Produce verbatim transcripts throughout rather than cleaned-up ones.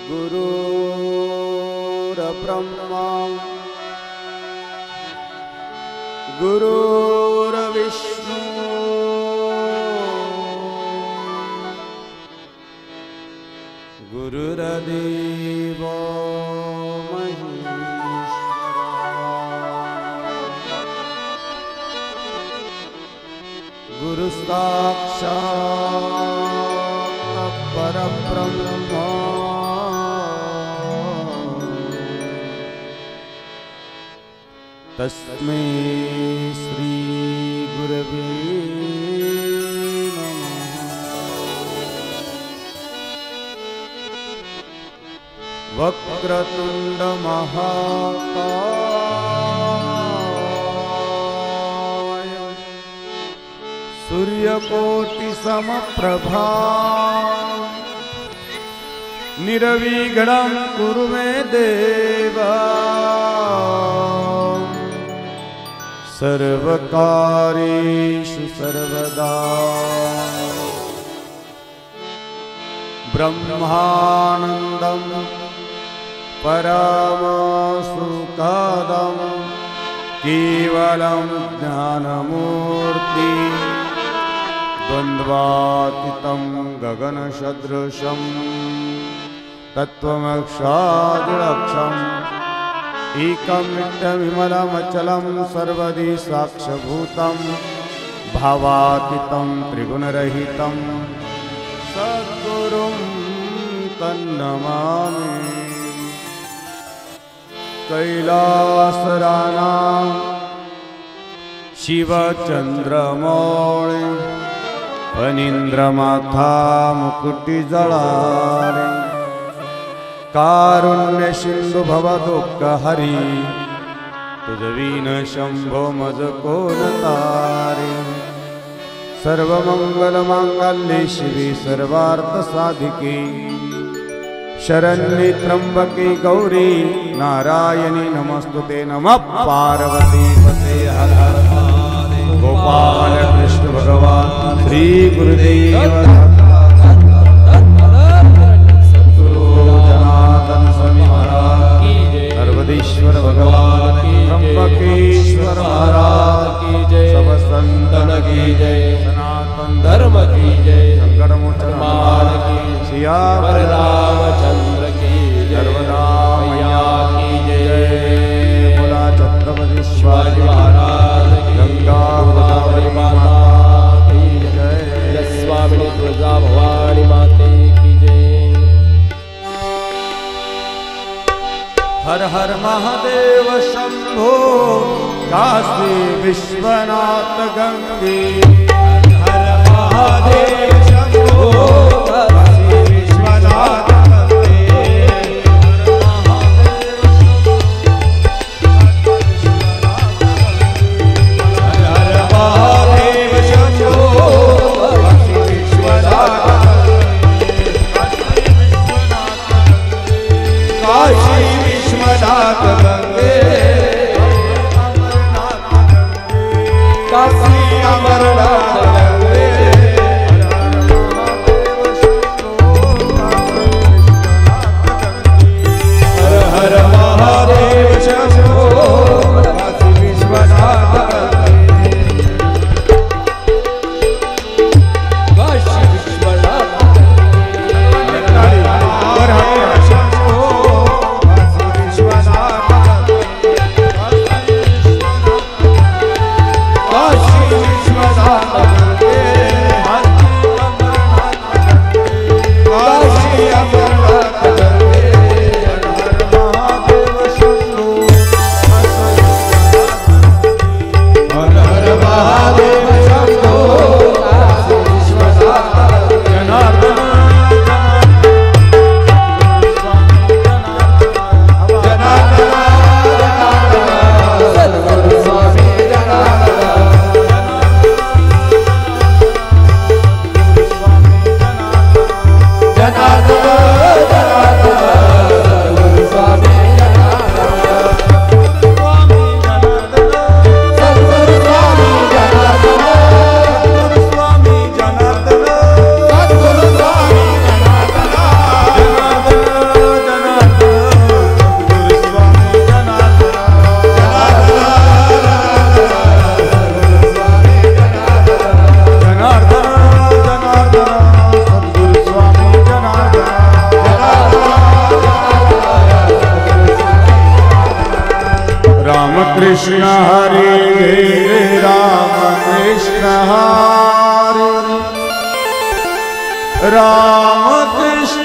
गुरुर्ब्रह्मा गुरुर्विष्णु गुरुर्देवो गुरु साक्षात् परब्रह्म तस्मै श्री गुरवे नमः। वक्रतुंड महाकाय सूर्यकोटि समप्रभा निर्विघ्नं कुरु मे देवा सर्वकार्येषु सर्वदा। ब्रह्मानन्दं परमसुखदं केवलं ज्ञानमूर्ति द्वन्द्वातीतं गगनसदृशं तत्त्वमक्षादिलक्षम् एकं नित्यविमलमचलं सर्वदि साक्षभूतं भावातीतं त्रिगुणरहितं सद्गुरुं तन्नमामि। कैलासरानां शिवचन्द्रमौळि फणीन्द्रमाथा मुकुटिजळारि कारुण्य सिंधु भवदुःखहरि तुझवीन शंभो मज कोण तारे। सर्वमंगलमांगल्ये शिवे सर्वार्थसाधिके शरण्ये त्र्यंबके गौरी नारायणी नमस्तुते। नमः पार्वती पते हर हर गोपाल कृष्ण भगवान श्री गुरुदेव सर्वदेश्वर भगवान त्र्यंबकेश्वर महाराज की जय। सब संतन की जय। सनातन धर्म की जय। संकट मोचन हनुमान की सियावर रामचंद्र की जय। नर्मदा मैया की जय। बोला छत्रपति शिवाजी महाराज की। गंगा गोदावरी माता की जय। स्वामिनी तुलजा भवानी माते की जय। हर हर महादेव शंभो काशी विश्वनाथ गंगे। हर हर महादेव शंभो काशी विश्वनाथ गंगे। हर हर महादेव शंभो काशी विश्वनाथ काशी विश्वनाथ गंगे। काशी अमरनाथ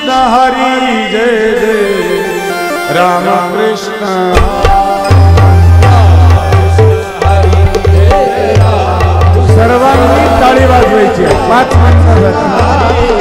हरी जय जय राम कृष्ण सर्वांनी टाळी वाजवायची पाच मिनिटासाठी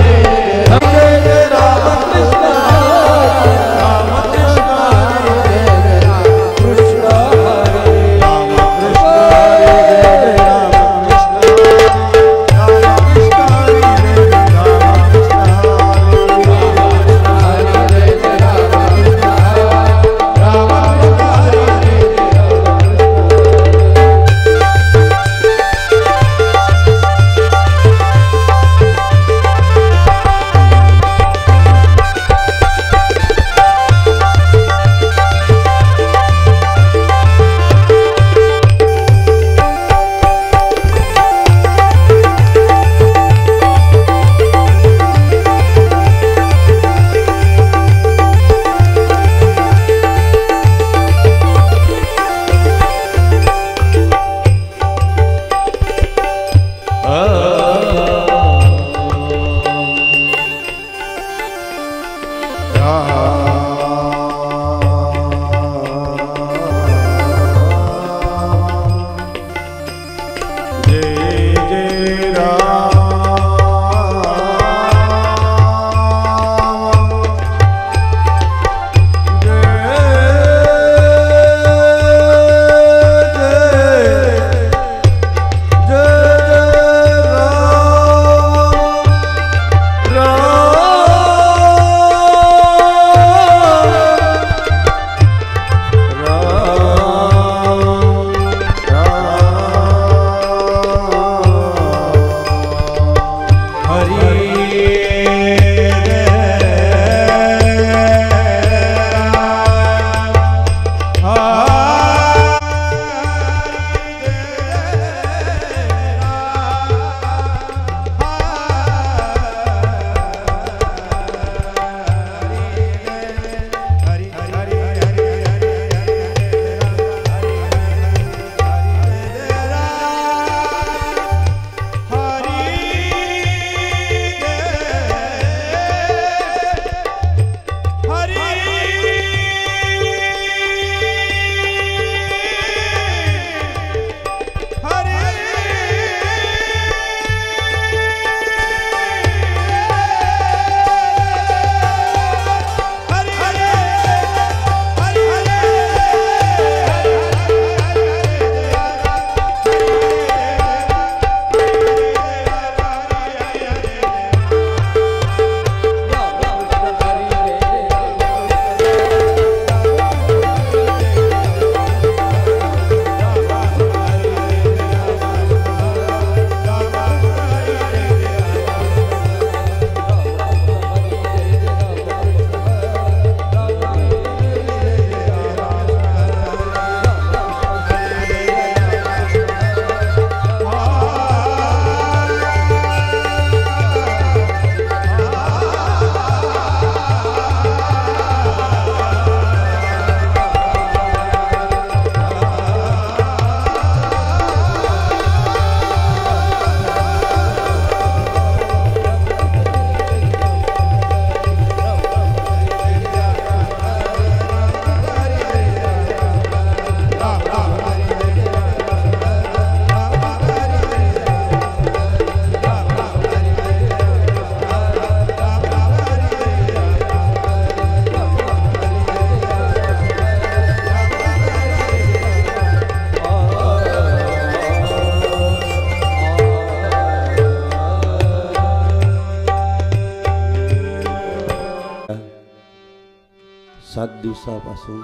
सात दिवसापासून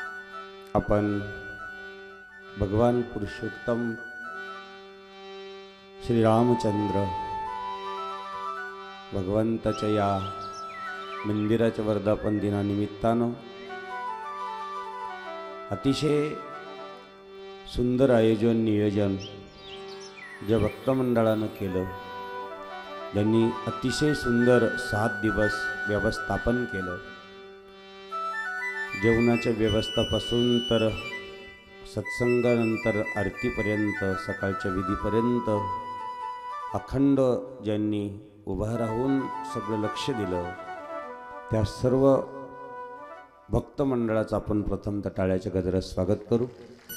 आपण भगवान पुरुषोत्तम श्री रामचंद्र भगवंताच्या या मंदिराच्या वर्धापन दिनानिमित्तानं अतिशय सुंदर आयोजन नियोजन ज्या भक्तमंडळानं केलं, ज्यांनी अतिशय सुंदर सात दिवस व्यवस्थापन केलं. जेवणाच्या व्यवस्थापासून तर सत्संगानंतर आरतीपर्यंत सकाळच्या विधीपर्यंत अखंड ज्यांनी उभा राहून सगळं लक्ष दिलं त्या सर्व भक्त मंडळाचं आपण प्रथमतः टाळ्याच्या गजरात स्वागत करू।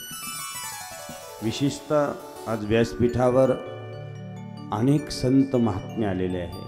विशेषतः आज व्यासपीठावर अनेक संत महात्मे आलेले आहे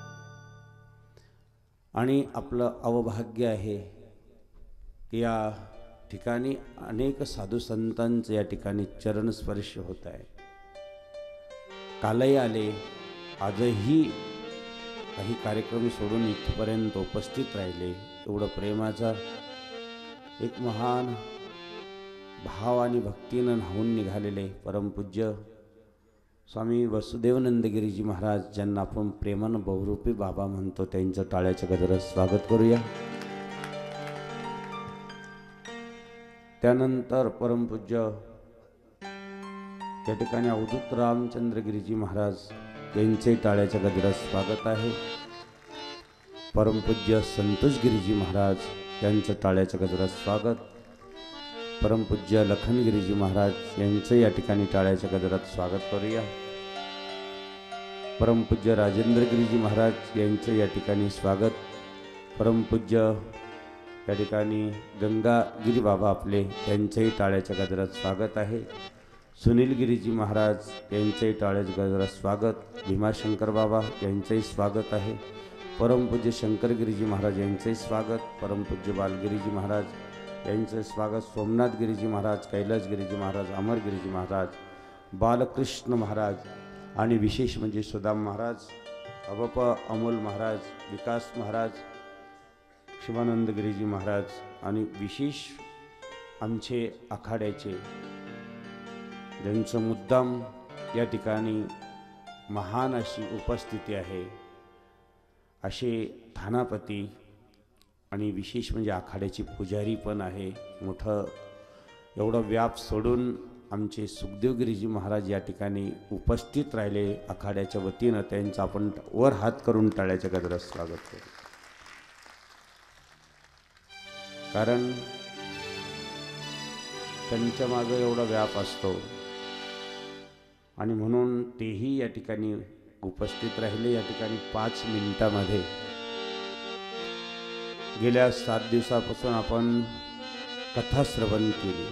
आणि आपलं अवभाग्य आहे की या ठिकाणी अनेक साधू संतांचं या ठिकाणी चरणस्पर्श होत आहे। कालही आले, आजही काही कार्यक्रम सोडून इथपर्यंत उपस्थित राहिले। एवढं प्रेमाचा एक महान भाव आणि भक्तीनं न्हावून निघालेले परमपूज्य स्वामी वसुदेवनंदगिरीजी महाराज, ज्यांना आपण प्रेमानं बहुरूपी बाबा म्हणतो, त्यांचं टाळ्याच्या गजरात स्वागत करूया। त्यानंतर परमपूज्य या ठिकाणी अवधूत रामचंद्रगिरीजी महाराज यांचे टाळ्याच्या गजरात स्वागत आहे। परमपूज्य संतोषगिरीजी महाराज यांचं टाळ्याच्या गजरात स्वागत। परमपूज्य लखनगिरीजी महाराज यांचं या ठिकाणी टाळ्याच्या गजरात स्वागत करूया। परमपूज्य राजेंद्रगिरीजी महाराज यांचं या ठिकाणी स्वागत। परमपूज्य या ठिकाणी गंगागिरी बाबा आपले यांचंही टाळ्याच्या गजरात स्वागत आहे। सुनीलगिरीजी महाराज यांचंही टाळ्याच्या गजरात स्वागत। भीमाशंकर बाबा यांचंही स्वागत आहे। परमपूज्य शंकरगिरीजी महाराज यांचंही स्वागत। परमपूज्य बालगिरीजी महाराज यांचं स्वागत। सोमनाथगिरीजी महाराज, कैलासगिरीजी महाराज, अमरगिरीजी महाराज, बालकृष्ण महाराज आणि विशेष म्हणजे सुदाम महाराज, अवप अमोल महाराज, विकास महाराज, शिवानंदगिरीजी महाराज आणि विशेष आमचे आखाड्याचे ज्यांचं मुद्दाम या ठिकाणी महान अशी उपस्थिती आहे असे थानापती आणि विशेष म्हणजे आखाड्याचे पुजारी पण आहे। मोठं एवढं व्याप सोडून आमचे सुखदेवगिरीजी महाराज या ठिकाणी उपस्थित राहिले आखाड्याच्या वतीनं, त्यांचं आपण वर हात करून टाळ्याच्या गजरात स्वागत करू। कारण त्यांच्या मागे एवढा व्याप असतो आणि म्हणून तेही या ठिकाणी उपस्थित राहिले। या ठिकाणी पाच मिनिटामध्ये गेल्या सात दिवसापासून आपण कथा श्रवण केली।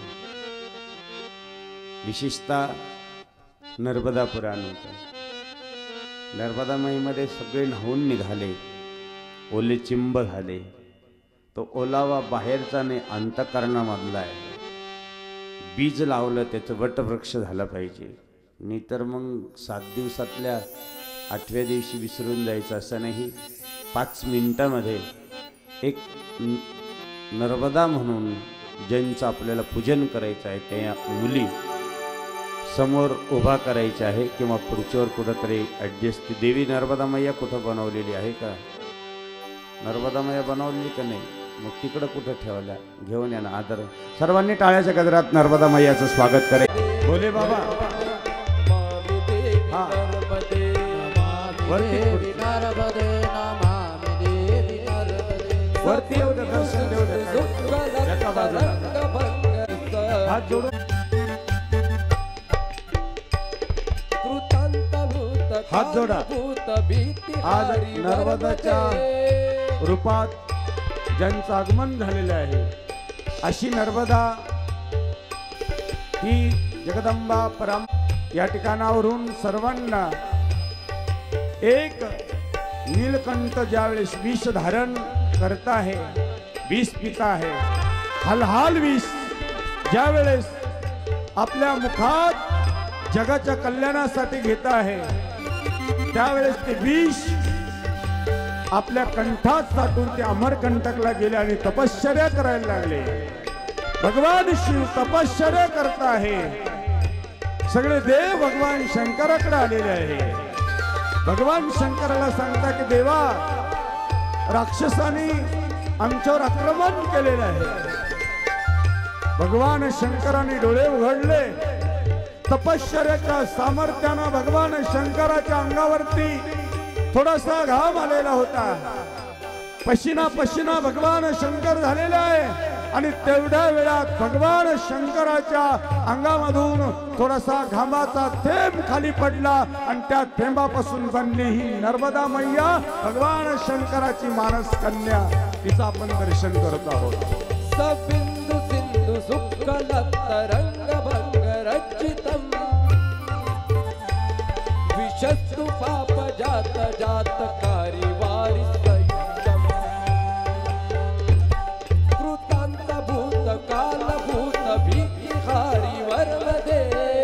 विशेषतः नर्मदा पुराण होतं। नर्मदा माईमध्ये सगळे न्हावून निघाले, ओले चिंब झाले। तो ओलावा बाहेरचा नाही, अंतःकरणामधला आहे। बीज लावलं त्याचं वटवृक्ष झालं पाहिजे, नाहीतर मग सात दिवसातल्या आठव्या दिवशी विसरून जायचं असं नाही। पाच मिनिटामध्ये एक नर्मदा म्हणून ज्यांचं आपल्याला पूजन करायचं आहे त्या मुली समोर उभा करायच्या आहे किंवा खुर्चीवर कुठंतरी ॲडजस्ट। देवी नर्मदा मैया कुठं बनवलेली आहे का? नर्मदा मैया बनवलेली का नाही? मग तिकडं कुठं ठेवल्या? घेऊन या ना आदर। सर्वांनी टाळ्याच्या गजरात नर्मदा मैयाचं स्वागत करे। बोले बाबा हा वरती वरती येऊ दे, दर्शन देऊ दे। एका बाजूला हात जोडून हात जोडा। आज नर्मदाच्या रूपात ज्यांचं आगमन झालेलं आहे अशी नर्मदा ही जगदंबा परम या ठिकाणावरून सर्वांना एक नीलकंठ ज्यावेळेस विष धारण करता है, विष पिता है, हलहाल विष ज्यावेळेस आपल्या मुखात जगाच्या कल्याणासाठी घेता है, त्यावेळेस ते विष आपल्या कंठात साठून ते अमरकंटकला गेले आणि तपश्चर्या करायला लागले। भगवान शिव तपश्चर्या करता है। सगळे देव भगवान शंकराकडे आलेले आहे। भगवान शंकराला सांगता की देवा, राक्षसांनी आमच्यावर आक्रमण केलेलं आहे। भगवान शंकराने डोळे उघडले, तपश्चर्याच्या सामर्थ्यानं भगवान शंकराच्या अंगावरती थोडासा घाम आलेला होता। पशिना पशिना भगवान शंकर झालेला आहे आणि तेवढ्या वेळात भगवान शंकराच्या अंगामधून थोडासा घामाचा थेंब खाली पडला आणि त्या थेंबापासून बनली ही नर्मदा मैया, भगवान शंकराची मानस कन्या। तिचं आपण दर्शन करत आहोत. सबिंदु सिंधु सुक्कलत तरंग भंग रचितम विशस्तु पाप जात जात कारी वारि सयुतम कृतांत भूत काल भूत भीहारी वर्मदे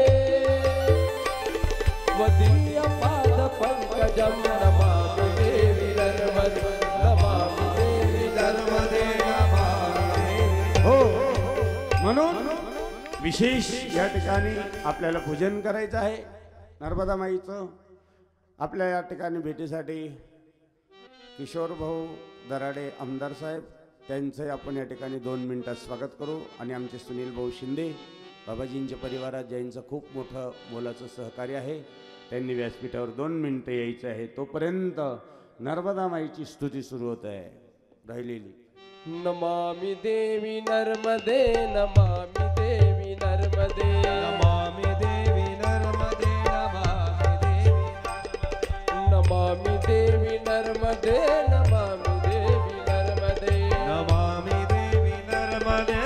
वदीय पाद पंकजम नमामि देवी नर्मदे नमामि देवी नर्मदे म्हणून विशेष या ठिकाणी आपल्याला पूजन करायचं आहे नर्मदा माईचं. आपल्या या ठिकाणी भेटीसाठी किशोर भाऊ दराडे आमदार साहेब त्यांचं आपण या ठिकाणी दोन मिनिटात स्वागत करू. आणि आमचे सुनील भाऊ शिंदे बाबाजींच्या परिवारात ज्यांचं खूप मोठं मोलाचं सहकार्य आहे त्यांनी व्यासपीठावर दोन मिनिटं यायचं आहे. तोपर्यंत नर्मदा माईची स्तुती सुरू होत आहे राहिलेली. नमामि देवी नर्मदे नमामि देवी नर्मदे नमामि देवी नर्मदे नमामि देवी नर्मदे नमामि देवी नर्मदे नमामि देवी नर्मदे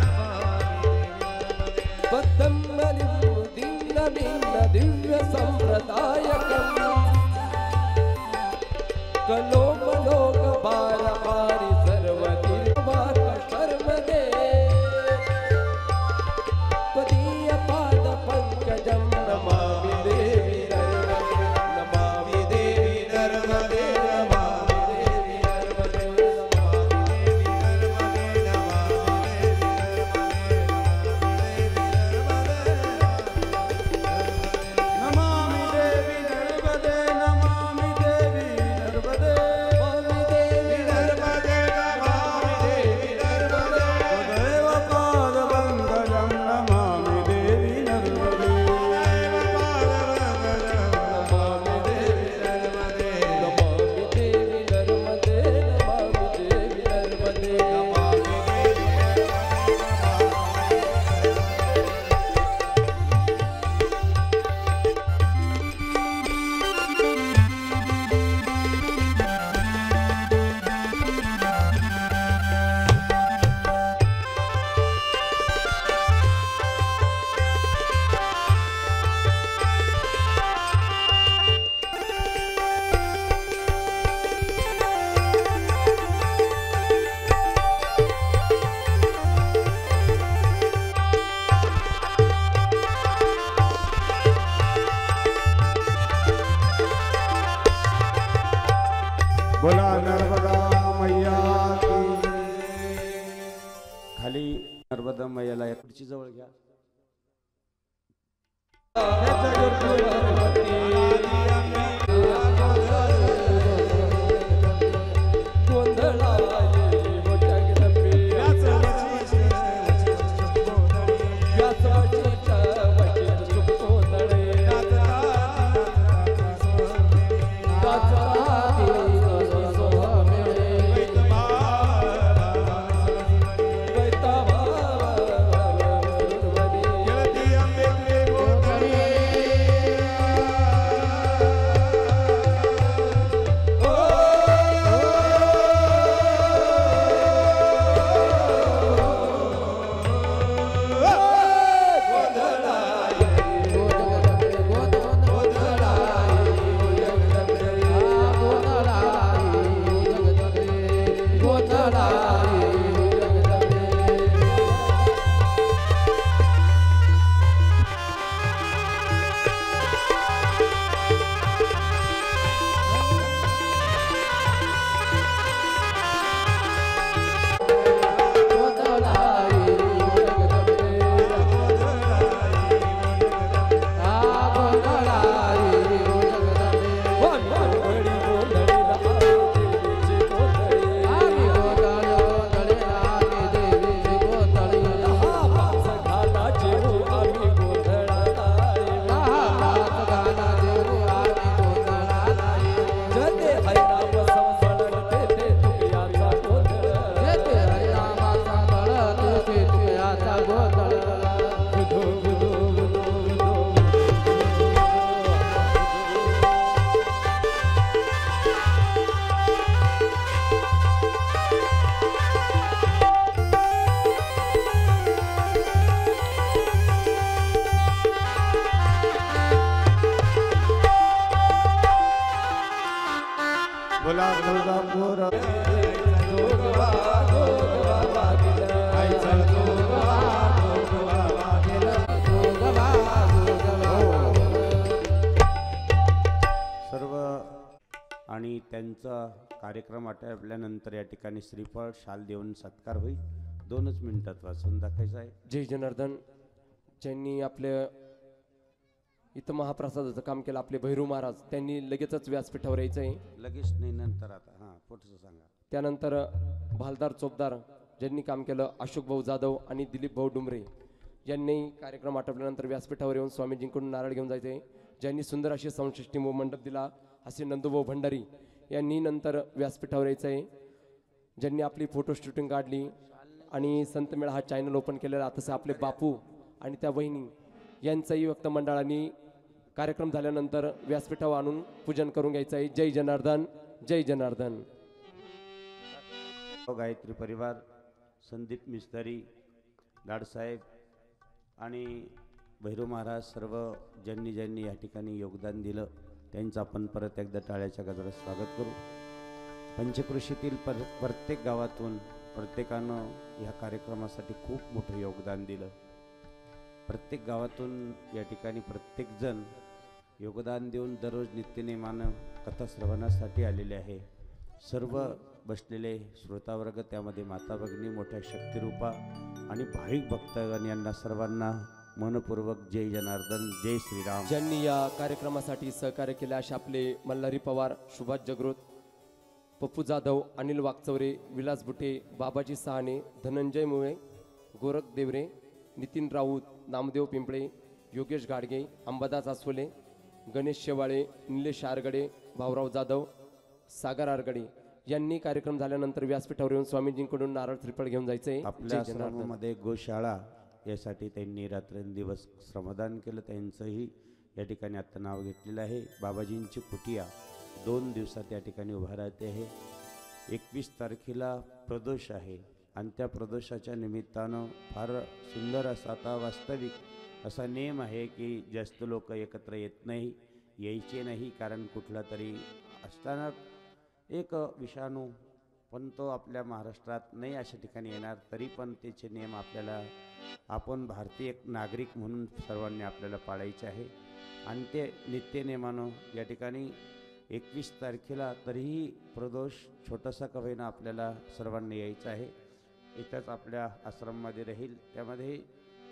पद्मलिं दीनमीन दिव्य संप्रदायकम् कलोमलोक बार बारी पदीय पाद पंकजम नमामि देवी नर्मदे नमामि देवी नर्मदे नमामि देवी नर्मदे नमामि देवी नर्मदे नमामि देवी नर्मदे नमामि देवी नर्मदे नमामि देवी नर्मदे सदैव पाद पंकजम नमामि देवी नर्मदे नमामि देवी नर्मदे नमामि देवी नर्मदे नमामि देवी नर्मदे नमामि बोला नर्मदा मैया की. खाली नर्मदा मैयाला या खुर्ची जवळ घ्या. बोला तुळजापूर जोगवा जोगवा वागिल आईचा जोगवा जोगवा वागिल जोगवा जोगवा सर्व आणि त्यांचा कार्यक्रम आटोपल्यानंतर या ठिकाणी श्रीफळ शाल देऊन सत्कार होईल. दोनच मिनिटात वाचून दाखवायचं आहे. जय जनार्दन ज्यांनी आपल्या इथं महाप्रसादाचं काम केलं आपले भैरू महाराज त्यांनी लगेचच व्यासपीठावर यायचं आहे. लगेच नाही नंतर आता हां पुढचं सांगा. त्यानंतर भालदार चोपदार ज्यांनी काम केलं अशोक भाऊ जाधव आणि दिलीप भाऊ डुमरे यांनी कार्यक्रम आटोपल्यानंतर व्यासपीठावर येऊन स्वामीजींकडून नारळ घेऊन जायचे. ज्यांनी सुंदर अशी संसृष्टी मंडप दिला असे नंदूभाऊ भंडारी यांनी नंतर व्यासपीठावर यायचं आहे. ज्यांनी आपली फोटो शूटिंग काढली आणि संत मेळा हा चॅनल ओपन केलेला तसं आपले बापू आणि त्या वहिनी यांचाही व्यक्त मंडळाने कार्यक्रम झाल्यानंतर व्यासपीठावर आणून पूजन करून घ्यायचं आहे. जय जनार्दन जय जनार्दन. गायत्री परिवार संदीप मिस्त्री लाडसाहेब आणि भैरू महाराज सर्व ज्यांनी ज्यांनी या ठिकाणी योगदान दिलं त्यांचं आपण परत एकदा टाळ्याच्या गजरात स्वागत करू. पंचकृषीतील पर प्रत्येक गावातून प्रत्येकानं ह्या कार्यक्रमासाठी खूप मोठं योगदान दिलं. प्रत्येक गावातून या ठिकाणी प्रत्येकजण योगदान देऊन दररोज नित्यनेमानं कथा श्रवणासाठी आलेले आहे. सर्व बसलेले श्रोतावर्ग त्यामध्ये माता भगिनी मोठ्या शक्तिरूपा आणि भाविक भक्तगण यांना सर्वांना मनपूर्वक जय जनार्दन जय श्रीराम. ज्यांनी या कार्यक्रमासाठी सहकार्य केले असे आपले मल्हारी पवार सुभाष जगरोत पप्पू जाधव अनिल वागचौरे विलास बुटे बाबाजी सहाणे धनंजय मुळे गोरख देवरे नितीन राऊत नामदेव पिंपळे योगेश गाडगे अंबादास आसवले गणेश शेवाळे निलेश आरगडे भाऊराव जाधव सागर आरगडे यांनी कार्यक्रम झाल्यानंतर व्यासपीठावर येऊन स्वामीजींकडून नारळ त्रिफळ घेऊन जायचे. आपल्या आश्रमामध्ये गोशाळा यासाठी त्यांनी रात्रंदिवस श्रमदान केलं. त्यांचंही या ठिकाणी आता नाव घेतलेलं आहे. बाबाजींची कुटिया दोन दिवसात या ठिकाणी उभा राहते आहे. एकवीस तारखेला प्रदोष आहे आणि त्या प्रदोषाच्या निमित्तानं फार सुंदर असा आता वास्तविक असा नेम आहे की जास्त लोक एकत्र येत नाही यायचे नाही कारण कुठला तरी असताना एक विषाणू पण तो आपल्या महाराष्ट्रात नाही अशा ठिकाणी येणार. तरी पण त्याचे नियम आपल्याला आपण भारतीय एक नागरिक म्हणून सर्वांनी आपल्याला पाळायचे आहे आणि ते नित्यनेमानं या ठिकाणी एकवीस तारखेला तरीही प्रदोष छोटासा का होईना आपल्याला सर्वांनी यायचं आहे. इथंच आपल्या आश्रममध्ये राहील. त्यामध्ये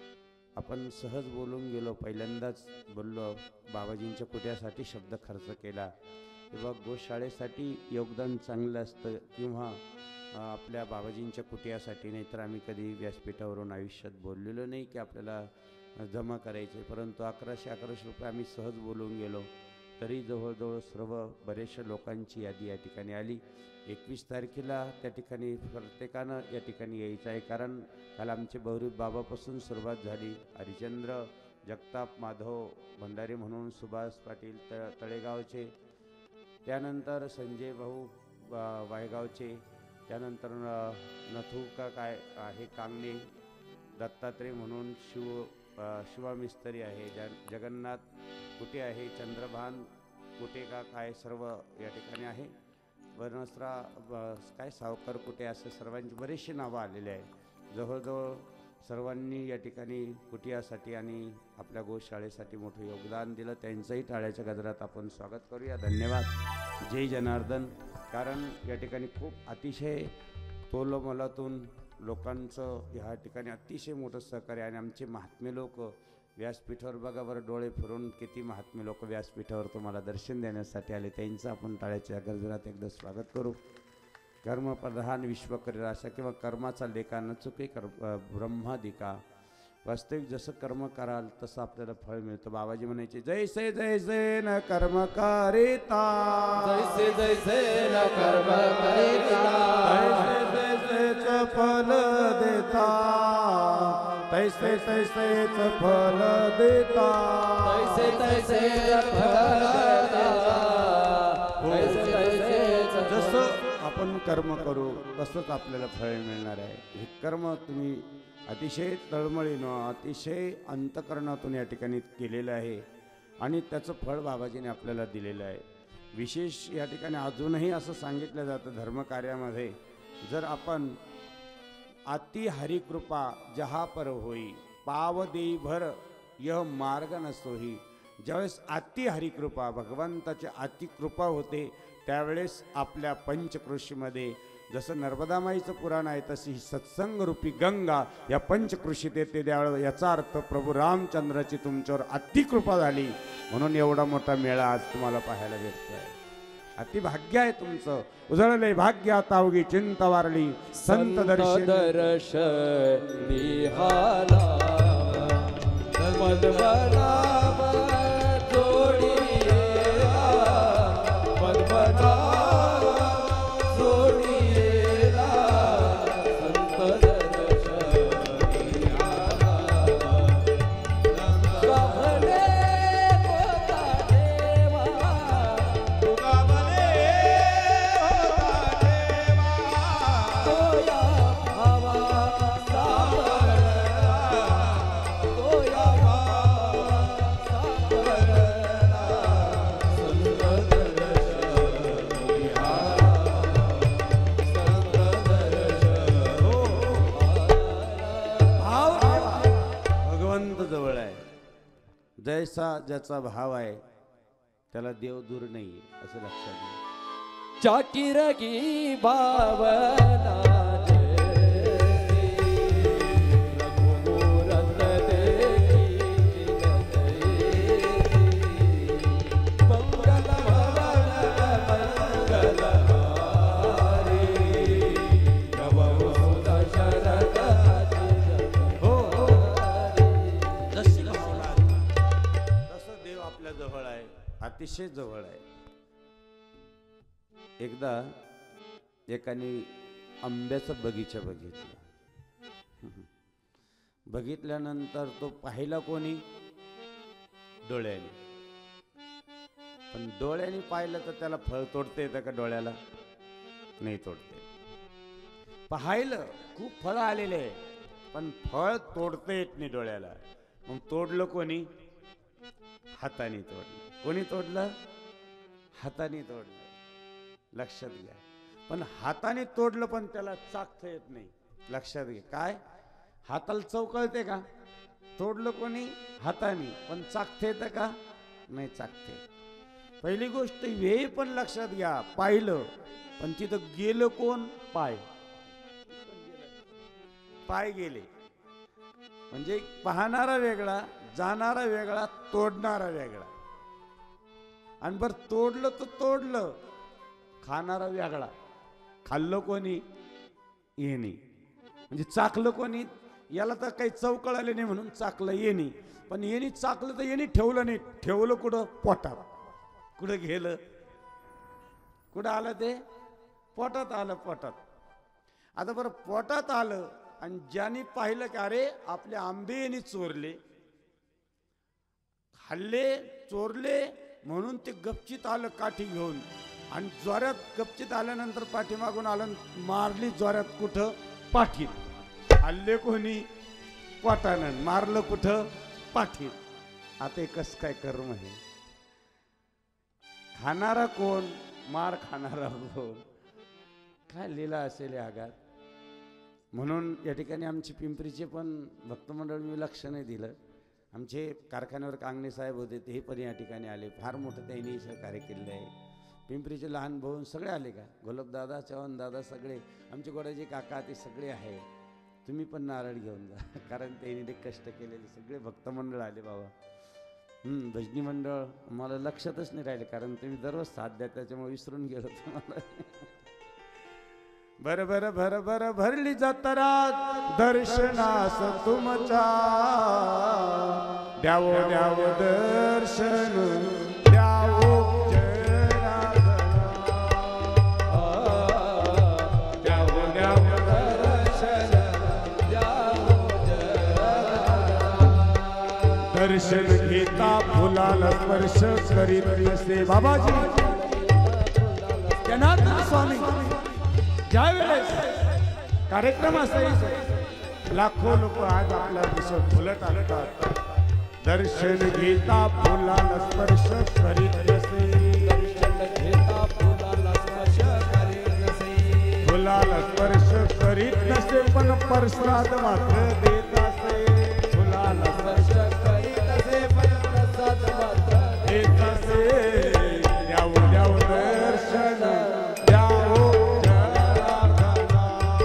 आपण सहज बोलून गेलो पहिल्यांदाच बोललो बाबाजींच्या कुट्यासाठी शब्द खर्च केला किंवा गोशाळेसाठी योगदान चांगलं असतं किंवा आपल्या बाबाजींच्या कुटियासाठी. नाहीतर आम्ही कधी व्यासपीठावरून आयुष्यात बोललेलो नाही की आपल्याला जमा करायचे. परंतु अकराशे अकराशे रुपये आम्ही सहज बोलून गेलो तरी जवळजवळ सर्व बरेचशा लोकांची यादी या ठिकाणी आली. एकवीस तारखेला त्या ठिकाणी प्रत्येकानं या ठिकाणी यायचं आहे कारण काल आमचे बहुरूप बाबापासून सुरुवात झाली. हरिचंद्र जगताप माधव भंडारी म्हणून सुभाष पाटील त तळेगावचे, त्यानंतर संजय भाऊ वायगावचे, त्यानंतर नथू का काय आहे कांगणे, दत्तात्रय म्हणून शिव शिवा मिस्त्री आहे, ज जगन्नाथ कुटे आहे, चंद्रभान कुटे का काय सर्व या ठिकाणी आहे. वर्णस्रा काय सावकर कुटे असे सर्वांची बरेचशी नावं आलेले आहे. जवळजवळ सर्वांनी या ठिकाणी कुटियासाठी आणि आपल्या गोशाळेसाठी मोठं योगदान दिलं. त्यांचंही टाळ्याच्या गजरात आपण स्वागत करूया. धन्यवाद. जय जनार्दन. कारण या ठिकाणी खूप अतिशय तोलमोलातून लोकांचं ह्या ठिकाणी अतिशय मोठं सहकार्य आणि आमचे महात्मे लोक व्यासपीठावर बघा बरं डोळे फिरून किती महात्मे लोक व्यासपीठावर तुम्हाला दर्शन देण्यासाठी आले. त्यांचं आपण टाळ्याच्या गजरात एकदा स्वागत करू. कर्मप्रधान विश्वकर्य असा किंवा कर्माचा लेखा न चुके कर ब्रह्मादिका. वास्तविक जसं कर्म कराल तसं आपल्याला फळ मिळतं. बाबाजी म्हणायचे जैसे जैसे न कर्म करिता, जैसे जैसे न कर्म करिता, तैसे तैसेच फल देता, तैसे तैसेच फल देता, तैसे तैसे फल देता, तैसे तैसेच. जसं आपण कर्म करू तसंच आपल्याला फळ मिळणार आहे. हे कर्म तुम्ही अतिशय तळमळीनं अतिशय अंतकरणातून या ठिकाणी केलेलं आहे आणि त्याचं फळ बाबाजीने आपल्याला दिलेलं आहे. विशेष या ठिकाणी अजूनही असं सांगितलं जातं धर्मकार्यामध्ये, जर आपण अति हरिकृपा जहा पर होई पाव देई भर यह मार्ग नसतोही, ज्यावेळेस अति हरिकृपा भगवंताची अति कृपा होते त्यावेळेस आपल्या पंचकृषीमध्ये जसं नर्मदामाईचं पुराण आहे तशी ही सत्संगरूपी गंगा या पंचकृषीत येते त्यावेळेस, याचा अर्थ प्रभू रामचंद्राची तुमच्यावर अति कृपा झाली म्हणून एवढा मोठा मेळा आज तुम्हाला पाहायला भेटतोय. अति भाग्य आहे तुमचं, उजळले भाग्य आता उगी चिंता वारली संत दर्शन निहाला मधुबनाभ जोडियेला, मधुबनाभ जोडियेला, संत दर्शन निहाला. गाभणे होता देवा, गाभणे होता देवा, तोया भावा सावरला, तोया भावा सावरला, संत दर्शन निहाला, संत दर्शन भाव भगवंत जवळ आहे. जैसा ज्याचा भाव आहे त्याला देव दूर नाही असं लक्षात घ्या. चाकिरगी भावना जैसी, रघुमुरत देखी जिन तैसी, मंगल भवन मंगलहारी, नवो दशरथ हो जशी तसं देव आपल्या जवळ आहे, अतिशय जवळ आहे. एकदा एकाने आंब्याचा बगीचा बघितला. बघितल्यानंतर तो पाहिला कोणी? डोळ्याने. पण डोळ्याने पाहिलं तर त्याला फळ तोडता येतं का डोळ्याला? नाही तोडते. पाहिलं खूप फळ आलेले आहे पण फळ तोडता येत नाही डोळ्याला. मग तोडलं कोणी? हाताने तोडलं. कोणी तोडलं? हाताने तोडलं. लक्षात घ्या. पण हाताने तोडलं पण त्याला चाखता येत नाही. लक्षात घ्या. काय? हाताला चव कळते का? तोडलं कोणी? हाताने. पण चाखता येतं का? नाही चाखते. पहिली गोष्ट हे पण लक्षात घ्या. पाहिलं पण तिथं गेलं कोण? पाय. पाय गेले. म्हणजे पाहणारा वेगळा, जाणारा वेगळा, तोडणारा वेगळा. आणि बर तोडलं तर तोडलं, खाणारा वेगळा. खाल्लं कोणी? येणी. म्हणजे चाकलं कोणी? याला तर काही चव कळाली नाही म्हणून चाकलं येणी. पण येणी चाकलं तर येणी ठेवलं नाही. ठेवलं कुठं? पोटात. कुठं गेलं? कुठं आलं ते? पोटात आलं. पोटात. आता बरं पोटात आलं आणि ज्याने पाहिलं की अरे आपले आंबे यांनी चोरले, खाल्ले, चोरले म्हणून ते गपचित आलं काठी घेऊन. आणि जोऱ्यात गपचित आल्यानंतर पाठीमागून आलं, मारली जोऱ्यात. कुठं? पाठीत. हल्ले कोणी? पोटानं. मारलं कुठं? पाठीत. आता एकच काय कर्म आहे? खाणारा कोण? मार खाणारा कोण? काय लीला असेल या आगात. म्हणून या ठिकाणी आमची पिंपरीचे पण भक्तमंडळ मी लक्ष नाही दिलं. आमचे कारखान्यावर कांगणे साहेब होते, ते पण या ठिकाणी आले. फार मोठं त्यांनी सहकार्य केलेलं आहे. पिंपरीचे लहान भाऊ सगळे आले का? गोलपदादा, चव्हाणदादा सगळे, आमचे गोडाजी काका ते सगळे आहे. तुम्ही पण नारळ घेऊन जा, कारण त्यांनी ते कष्ट केलेले सगळे भक्तमंडळ आले बाबा. हम्म भजनी मंडळ मला लक्षातच नाही राहिले, कारण तुम्ही दररोज साथ द्या त्याच्यामुळे विसरून गेलो तुम्हाला. बर बर भर भर भरली जत्रा दर्शनास तुमच्या, द्यावो द्यावो दर्शन द्यावो द्यावो द्यावो दर्शन द्यावो. दर्शन घेता फुलाला स्पर्श करीत नसे बाबाजी जनार्दन स्वामी. ज्यावेळेस कार्यक्रम असायचे लाखो लोक आज आपल्या दिशेत फुलत आणतात. दर्शन घेता फुलाला स्पर्श करीत नसे, दर्शन प्रसाद मात्र देत असे फुलाला स्पर्श करीत असे फलप्रसाद मात्र देत असे द्यावो द्यावो दर्शन द्यावो जनार्दना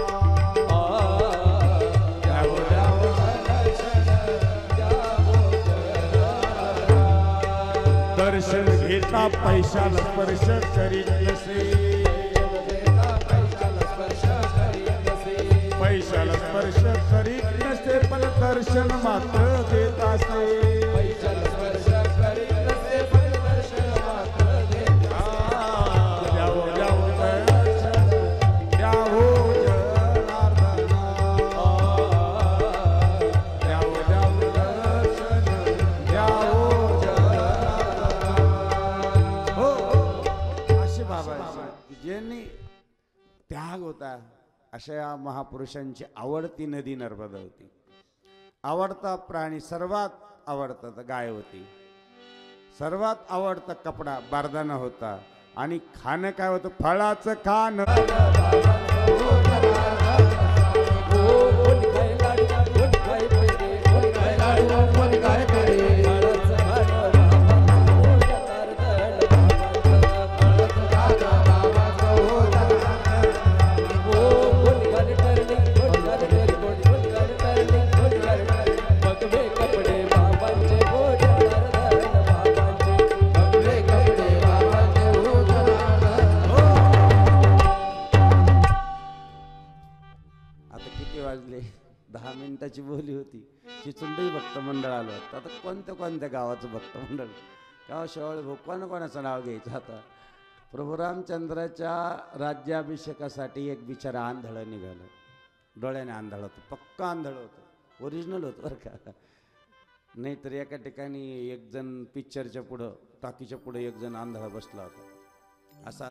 द्यावो द्यावो दर्शन द्यावो दर्शन घेता पैशाला स्पर्श करीत नसे पैशाला स्पर्श करीत नसे पण दर्शन मात्र देत असे पैशाला स्पर्श करीत नसे पण दर्शन मात्र देत असे द्यावो द्यावो दर्शन द्यावो जनार्दना द्यावो द्यावो दर्शन द्यावो जनार्दना हो असे बाबा ज्यांनी त्याग होता अशा या महापुरुषांची आवडती नदी नर्मदा होती. आवडता प्राणी सर्वात आवडता तर गाय होती. सर्वात आवडता कपडा बारदाना होता. आणि खाणं काय होतं? फळाचं खाणं. दहा मिनिटाची बोली होती. चिचुंडही भक्त मंडळ आलं होतं. आता कोणत्या कोणत्या गावाचं भक्त मंडळ गाव शेवळ भाऊ कोणा कोणाचं नाव घ्यायचं? आता प्रभू रामचंद्राच्या राज्याभिषेकासाठी एक बिचारा आंधळं निघालं. डोळ्याने आंधळ होतं. पक्का आंधळ होतं. ओरिजिनल होतं बरं का. नाहीतर एका ठिकाणी एक जण पिक्चरच्या पुढं टाकीच्या पुढे एक जण आंधळा बसला होता. असा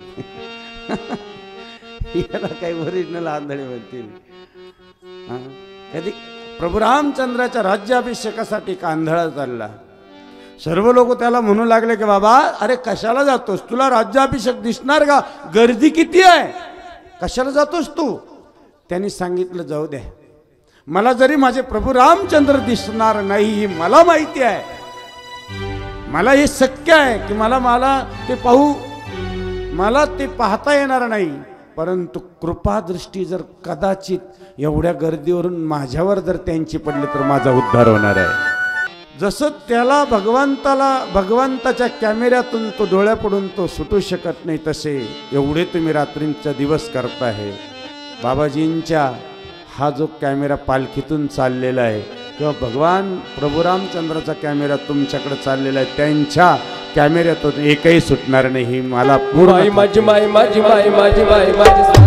याला काही ओरिजिनल आंधळे म्हणतील. कधी प्रभू रामचंद्राच्या राज्याभिषेकासाठी कांधळा चालला. सर्व लोक त्याला म्हणू लागले की बाबा अरे कशाला जातोस? तुला राज्याभिषेक दिसणार का? गर्दी किती आहे, कशाला जातोस तू? त्यांनी सांगितलं जाऊ द्या, मला जरी माझे प्रभू रामचंद्र दिसणार नाही मला माहिती आहे, मला हे शक्य आहे की मला मला ते पाहू मला ते पाहता येणार नाही, परंतु कृपादृष्टी जर कदाचित एवढ्या गर्दीवरून माझ्यावर जर त्यांची पडली तर माझा उद्धार होणार आहे. जसं त्याला भगवंताला भगवंताच्या कॅमेऱ्यातून तो डोळ्यापडून तो सुटू शकत नाही, तसे एवढे तुम्ही रात्रींचा दिवस करताय. बाबाजींच्या हा जो कॅमेरा पालखीतून चाललेला आहे किंवा भगवान प्रभू रामचंद्राचा कॅमेरा तुमच्याकडे चाललेला आहे, त्यांच्या कॅमेऱ्यातून एकही सुटणार नाही. मला पूर्ण माझी माई माझी माई माझी माई माझी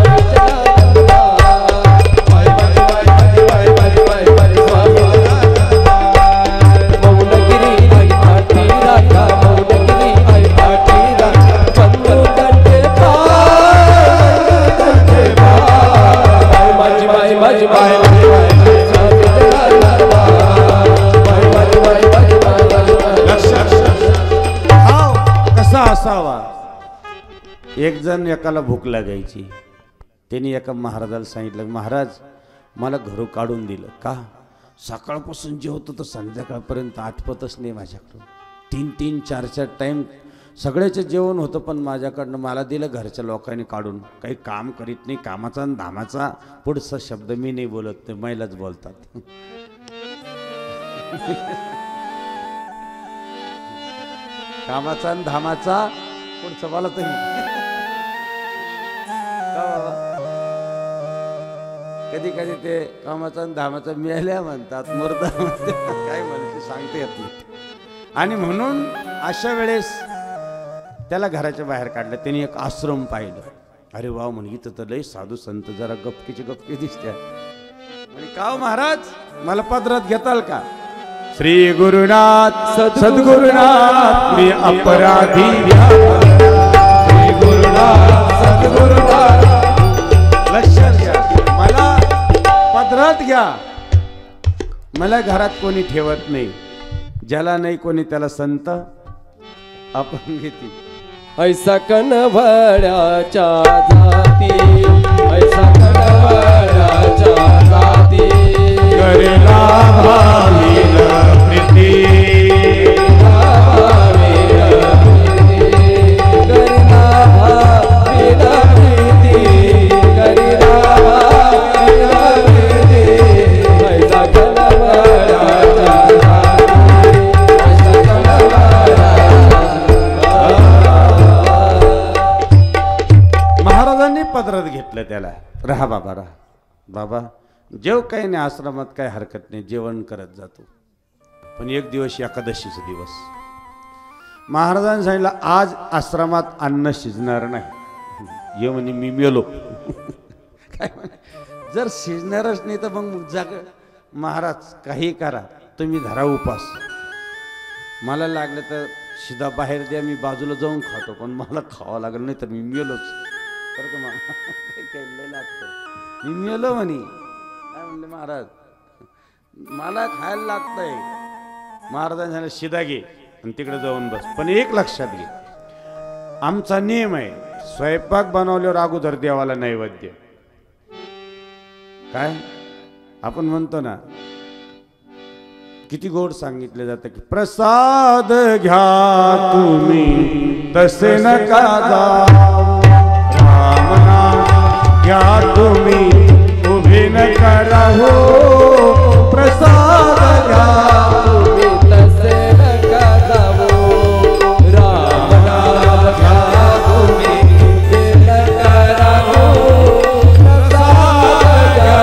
असावा. एक जण एकाला भूक लागायची. त्यांनी एका महाराजाला सांगितलं, महाराज मला घरू काढून दिलं का? सकाळपासून जे होतं तर संध्याकाळपर्यंत आठवतच नाही माझ्याकडून. तीन तीन चार चार टाईम सगळ्याचं जेवण होतं, पण माझ्याकडनं मला दिलं घरच्या लोकांनी काढून. काही काम करीत नाही, कामाचा आणि धामाचा पुढचा शब्द मी नाही बोलत, ते महिलाच बोलतात. कामाचा आणि धामाचा पुढचं बोला तुम्ही. कधी कधी ते कामाचा आणि धामाचा मिळाल्या म्हणतात, मुर्दा म्हणते, काय म्हणते सांगते येत नाही. आणि म्हणून अशा वेळेस त्याला घराच्या बाहेर काढलं. त्यांनी एक आश्रम पाहिलं. अरे वा म्हणे, इथं तर लय साधू संत जरा गपकीचे गपके दिसतात. म्हणे का महाराज मला पदरात घेताल का? श्री गुरुनाथ सद्गुरुनाथ मी अपराधी, श्री गुरुनाथ सद्गुरुनाथ लक्षात घ्या, मला पदरात घ्या. मला घरात कोणी ठेवत नाही. ज्याला नाही कोणी त्याला संत आपण घेते. ऐसा कणवळ्याच्या जाती, ऐसा कणवळ्याच्या जाती, बाबांनी पदरात घेतलं त्याला, राहा बाबा राहा, बाबा जेव काही नाही आश्रमात काही हरकत नाही, जेवण करत जातो. पण एक दिवस एकादशीचा दिवस, महाराजांनी सांगितलं आज आश्रमात अन्न शिजणार नाही. ये म्हणे मी मेलो. काय म्हणे जर शिजणारच नाही तर मग जाग महाराज काही करा, तुम्ही धरा उपास, मला लागलं तर शिदा बाहेर द्या, मी बाजूला जाऊन खातो, पण मला खावं लागलं नाही तर मी मेलोच. बरं का मला काही लागतं, मी मेलो म्हणे. काय म्हणले महाराज मला खायला लागतंय. महाराजांनी सांगितलं शिदा घे आणि तिकडे जाऊन बस, पण एक लक्षात घे आमचा नियम आहे स्वयंपाक बनवल्यावर अगोदर देवाला नैवेद्य. काय आपण म्हणतो ना किती गोड सांगितले जातं की प्रसाद घ्या तुम्ही तसे नका जाऊ, राम नाम घ्या तुम्ही उभे नका राहू, प्रसाद घ्या तुम्ही तसे नका जाऊ, राम नाम घ्या तुम्ही उभे नका राहू, प्रसाद घ्या.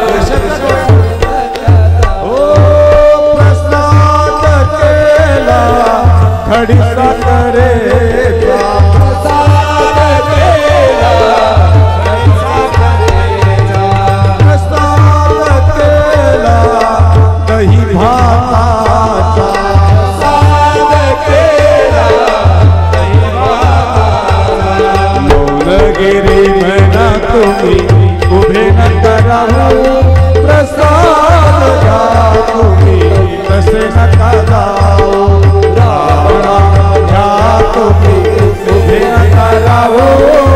खडी साखरेचा प्रसाद केला, खडी साखरेचा प्रसाद केला, दही भाताचा प्रसाद केला, दही भाताचा. मौनगिरी म्हणा तुम्ही उभे नका राहू, प्रसाद घ्या तुम्ही तसे नका जाऊ, उभे नका राहू,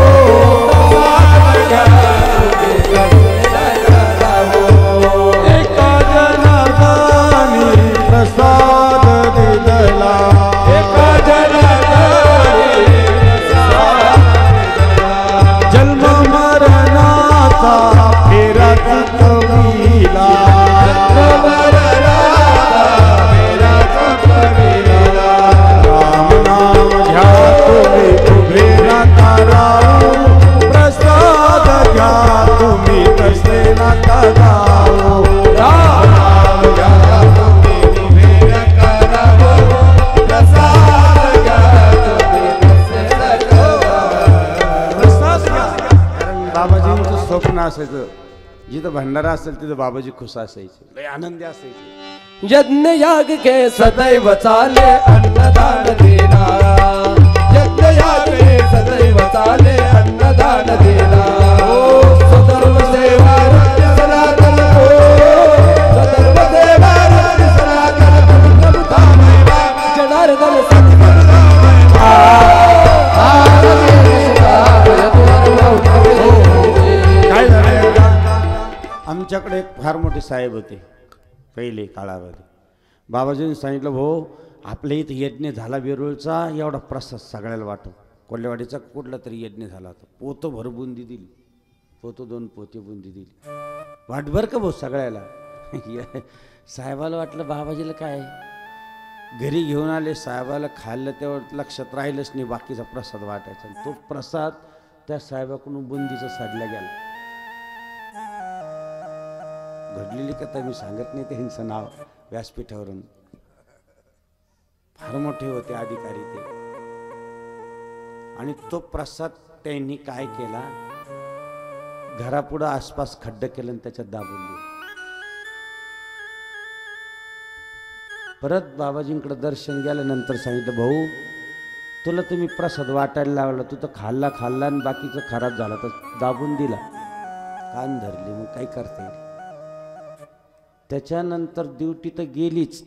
एका जनार्दनी प्रसाद दिला, एका जनार्दनी जन्म मरणाचा फेरा चुकविला, प्रसाद घ्या तुम्ही तसे नका जाऊ, राम घ्या तुम्ही उभे नका राहू, प्रसाद घ्या तुम्ही तसे नका जाऊ. प्रसाद घ्या. कारण बाबाजींचं स्वप्न असायचं जिथं भंडारा असेल तिथं बाबाजी खुश असायचे, लय आनंदी असायचे. यज्ञ याग के सदैव चाले अन्नदान देना, यज्ञ याग के सदैव चाले अन्नदान देना, सधर्म सेवा रत्न सनातन हो, सधर्म सेवा रत्न सनातन प्रभु धामैवा जनार्दन सत्संग काय झालं आमच्याकडे एक फार मोठे साहेब होते पहिले काळामध्ये. बाबाजींनी सांगितलं भाऊ आपल्या इथं यज्ञ झाला वेरूळचा, एवढा प्रसाद सगळ्याला वाटो. कोल्हेवाडीचा कुठला तरी यज्ञ झाला होता, पोतं भर बुंदी दिली, पोतं दोन पोते बुंदी दिली, वाटभर का भाऊ सगळ्याला. साहेबाला वाटलं बाबाजीला काय, घरी घेऊन आले, साहेबाला खाल्लं तेव्हा लक्षात राहिलंच नाही बाकीचा प्रसाद वाटायचा. तो प्रसाद त्या साहेबाकडून बुंदीचा साडला गेला. घडलेली कथा मी सांगत नाही, त्यांचं नाव व्यासपीठावरून, फार मोठे होते अधिकारी ते. आणि तो प्रसाद त्यांनी काय केला, घरापुढं आसपास खड्ड केलं आणि त्याच्यात दाबून दिलं. परत बाबाजींकडे दर्शन गेल्यानंतर सांगितलं भाऊ तुला तुम्ही प्रसाद वाटायला लावला, तू तर खाल्ला खाल्ला आणि बाकीचं खराब झाला तर दाबून दिला, कान धरले, मग काय करता येईल. त्याच्यानंतर ड्युटी तर गेलीच.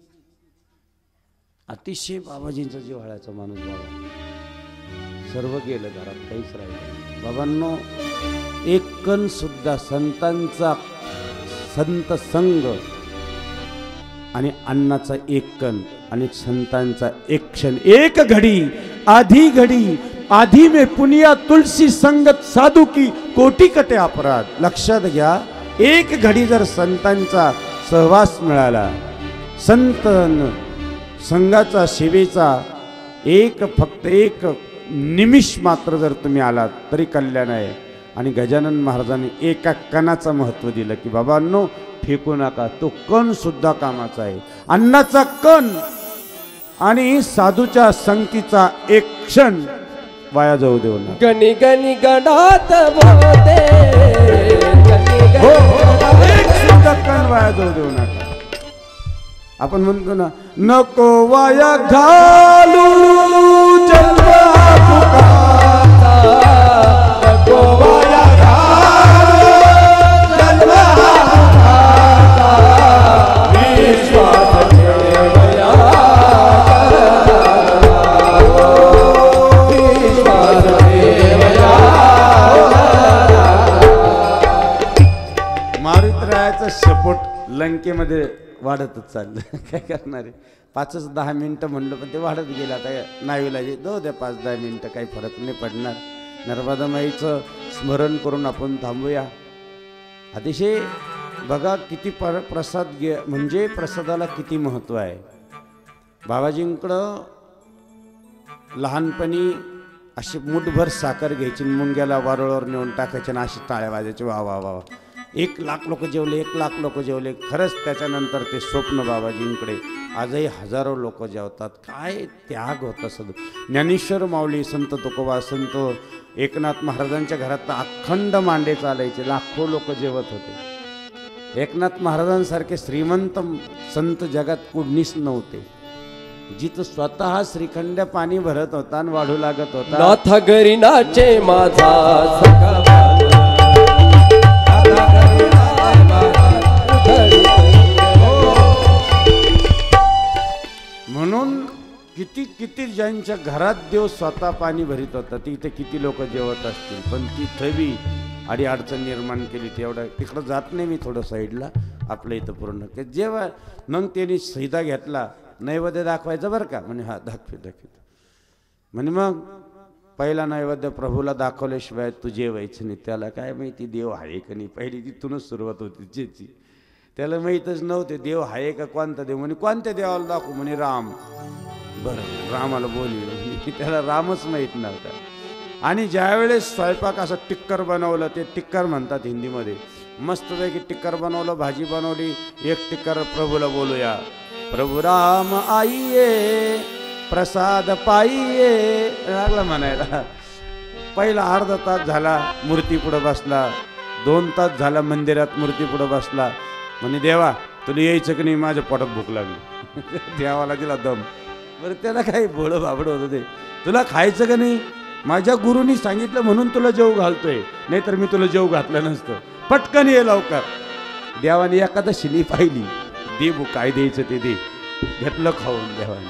अतिशय बाबाजींचा जिव्हाळ्याचा माणूस बाबा, सर्व गेलं घरात, काहीच राहिलं. बाबांनो एक कण सुद्धा संतांचा संत संग आणि अन्नाचा एक कण आणि संतांचा एक क्षण, एक घडी आधी घडी आधी में पुनिया तुलसी संगत साधू की कोटी कटे अपराध. लक्षात घ्या, एक घडी जर संतांचा सहवास मिळाला, संत संघाचा सेवेचा एक फक्त एक निमिष मात्र जर तुम्ही आलात तरी कल्याण आहे. आणि गजानन महाराजांनी एका कणाचं महत्त्व दिलं की बाबांनो फेकू नका, तो कण सुद्धा कामाचा आहे. अन्नाचा कण आणि साधूच्या संगतीचा एक क्षण वाया जाऊ देऊ नका. गणी गणी गणात बोलते, हो, एक सुद्धा कण वाया जाऊ देऊ नका. आपण म्हणतो ना, नको वाया घालू जन्म तुका, नको वाया घालू जन्म तुका, विश्वास ठेवया विश्वास ठेवया. मारुतरायाचा शेपूट लंकेमध्ये वाढतच चाललं. काय करणार आहे, पाचच दहा मिनटं म्हणलं पण ते वाढत गेलं. आता नावीला जे दो द्या पाच दहा मिनटं, काही फरक नाही पडणार. नर्मदामाईचं स्मरण करून आपण थांबूया. अतिशय बघा किती पर प्रसाद घे, म्हणजे प्रसादाला किती महत्त्व आहे. बाबाजींकडं लहानपणी अशी मुठभर साखर घ्यायची, मुंग्याला वारुळावर नेऊन टाकायचे आणि अशी टाळ्या वाजायचे, वा वा वा. एक लाख लोक जेवले, एक लाख लोक जेवले. खरंच त्याच्यानंतर ते स्वप्न बाबाजींकडे आजही हजारो लोक जेवतात. काय त्याग होता सद. ज्ञानेश्वर माऊली, संत तुकोबा, संत एकनाथ महाराजांच्या घरात अखंड मांडे चालायचे, लाखो लोक जेवत होते. एकनाथ महाराजांसारखे श्रीमंत संत जगात कुणीच नव्हते. जिथं स्वतः श्रीखंड पाणी भरत होता आणि वाढू लागत होता. नाथ घरी नाचे माझा सखा, म्हणून किती किती ज्यांच्या घरात देव स्वतः पाणी भरीत होता तिथे किती लोक जेवत असतील. पण तिथं बी अडी अडचण निर्माण केली. तेवढं तिकडं जात नाही मी, थोडं साईडला आपल्या इथं पूर्ण की जेव्हा मग त्यांनी सैदा घेतला, नैवेद्य दाखवायचं बरं का, म्हणे हा दाखवे दाखवे म्हणे. मग पहिला नैवेद्य प्रभूला दाखवल्याशिवाय तू जेवायचं नाही. त्याला काय माहिती देव आहे का नाही, पहिली तिथूनच सुरुवात होती ज्याची. त्याला माहीतच नव्हते देव आहे का, कोणता देव. म्हणे कोणत्या देवाला दाखवू, म्हणे राम. बरं, रामाला बोलवी. त्याला रामच माहीत नव्हता. आणि ज्यावेळेस स्वयंपाक असं टिक्कर बनवलं, ते टिक्कर म्हणतात हिंदीमध्ये, मस्तपैकी टिक्कर बनवलं, भाजी बनवली, एक टिक्कर प्रभूला बोलूया, प्रभू राम आइये प्रसाद पाइये लागला म्हणायला. पहिला अर्धा तास झाला मूर्ती पुढं बसला, दोन तास झाला मंदिरात मूर्ती पुढं बसला. म्हणे देवा तुला यायचं की नाही, माझ्या पोटात भूक लागली. देवाला दिला दम. बरं त्याला काही भोळं बाबड होतं ते, तुला खायचं का नाही, माझ्या गुरुनी सांगितलं म्हणून तुला जेव घालतोय, नाहीतर मी तुला जेव घातलं नसतं, पटकन ये लवकर. देवाने एखादा शिली पाहिली, दे भू काय द्यायचं ते दे, घेतलं खाऊन देवाने.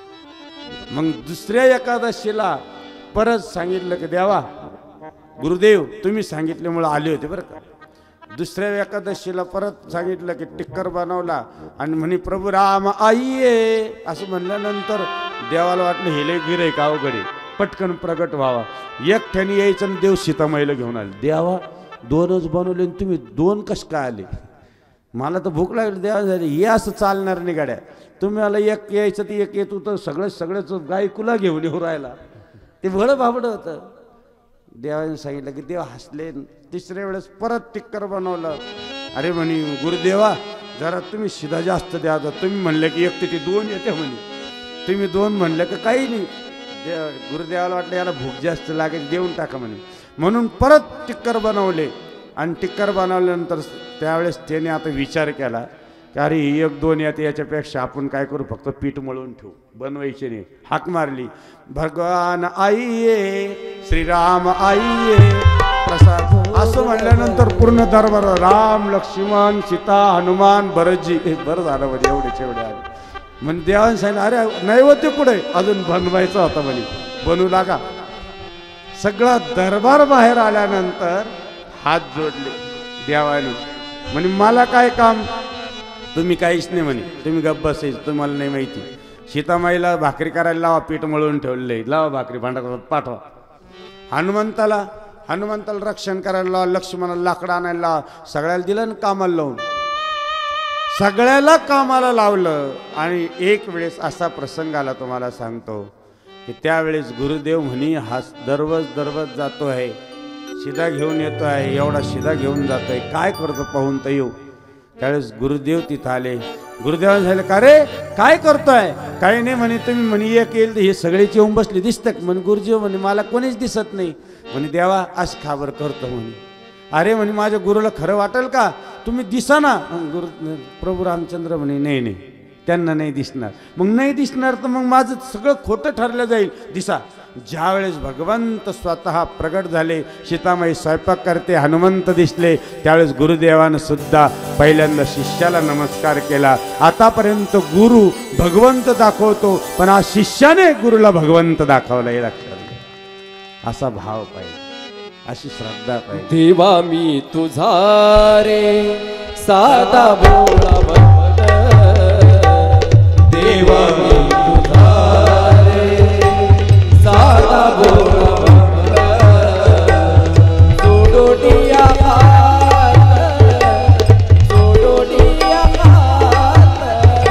मग दुसऱ्या एकादशीला परत सांगितलं की देवा गुरुदेव तुम्ही सांगितल्यामुळं आले होते बरं का. दुसऱ्या एकादशीला परत सांगितलं की टिक्कर बनवला आणि म्हणे प्रभू राम आइये असं म्हणल्यानंतर देवाला वाटलं हेले गिरे का अवघडे, पटकन प्रगट व्हावा. एकट्याने यायचं आणि देव सीतामाईला घेऊन आले. देवा दोनच बनवले आणि तुम्ही दोन कस काय आले, मला तर भूक लागली. देवा झाली हे असं चालणार नाही गाड्या, तुम्ही मला एक यायचं ते एक येत होतं, सगळं सगळंच गायकुला घेऊन येऊ राहिला. ते भळं भाबडं होतं. देवाने सांगितलं की देव हसले. तिसऱ्या वेळेस परत टिक्कर बनवलं. अरे म्हणे गुरुदेवा जरा तुम्ही शिधा जास्त द्या, तुम्ही म्हणलं की एक ते दोन येते म्हणे, तुम्ही दोन म्हणलं की काही नाही. देव गुरुदेवाला वाटलं याला भूक जास्त लागेल, देऊन टाका म्हणे. म्हणून परत टिक्कर बनवले. आणि टिक्कर बनवल्यानंतर त्यावेळेस त्याने आता विचार केला की अरे एक दोन येते, याच्यापेक्षा आपण काय करू, फक्त पीठ मळून ठेवू, बनवायचे नाही. हाक मारली, भगवान आइये श्रीराम आइये प्रसाद. असं म्हणल्यानंतर पूर्ण दरबार राम लक्ष्मण सीता हनुमान भरतजी, बरं झालं म्हणजे एवढेच एवढे आले. म्हणजे देवाने सांगितलं अरे नैवेद्य कुठे, अजून बनवायचं होता म्हणे, बनवू लागा. सगळा दरबार बाहेर आल्यानंतर हात जोडले देवाने. म्हणे मला काय काम, तुम्ही काहीच नाही म्हणे, तुम्ही गप्प बसायचं, तुम्हाला नाही माहिती. सीतामाईला भाकरी करायला लावा, पीठ मळून ठेवले, लावा भाकरी भांडा पाठवा. हनुमंताला हनुमंताला रक्षण करायला लावा, लक्ष्मणाला लाकडं आणायला लावा. सगळ्याला दिलं ना कामाला लावून, सगळ्याला कामाला लावलं. आणि एक वेळेस असा प्रसंग आला तुम्हाला सांगतो की त्यावेळेस गुरुदेव म्हणी हा दररोज दररोज जातो आहे, शिदा घेऊन येतो आहे, एवढा शिदा घेऊन जातोय, काय करतो पाहून तर येऊ. त्यावेळेस गुरुदेव तिथं आले. गुरुदेवाने झाले का रे काय करतोय? काही नाही म्हणे, तुम्ही म्हणे एक येईल तर हे सगळेच येऊन बसले दिसतात म्हणे. गुरुदेव म्हणे मला कोणीच दिसत नाही म्हणे. देवा आज खाबर करतो म्हणे. अरे म्हणे माझ्या गुरुला खरं वाटेल का, तुम्ही दिसा ना. गुरु प्रभू रामचंद्र म्हणे नाही नाही त्यांना नाही दिसणार. मग नाही दिसणार तर मग माझं सगळं खोटं ठरलं जाईल. दिसा. ज्यावेळेस भगवंत स्वतः प्रगट झाले, सीतामाई स्वयंपाक करते, हनुमंत दिसले, त्यावेळेस गुरुदेवानं सुद्धा पहिल्यांदा शिष्याला नमस्कार केला. आतापर्यंत गुरु भगवंत दाखवतो, पण आज शिष्याने गुरुला भगवंत दाखवला. हे लक्षात घ्या. असा भाव पाहिजे, अशी श्रद्धा पाहिजे. देवा मी तुझा रे साधा भोळा भक्त, देवा मी तुझा रे साधा भोळा भक्त, सोडोटिया हात, सोडोटिया हात,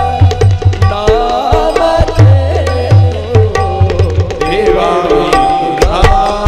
नाम घेतो. देवा मी तुझा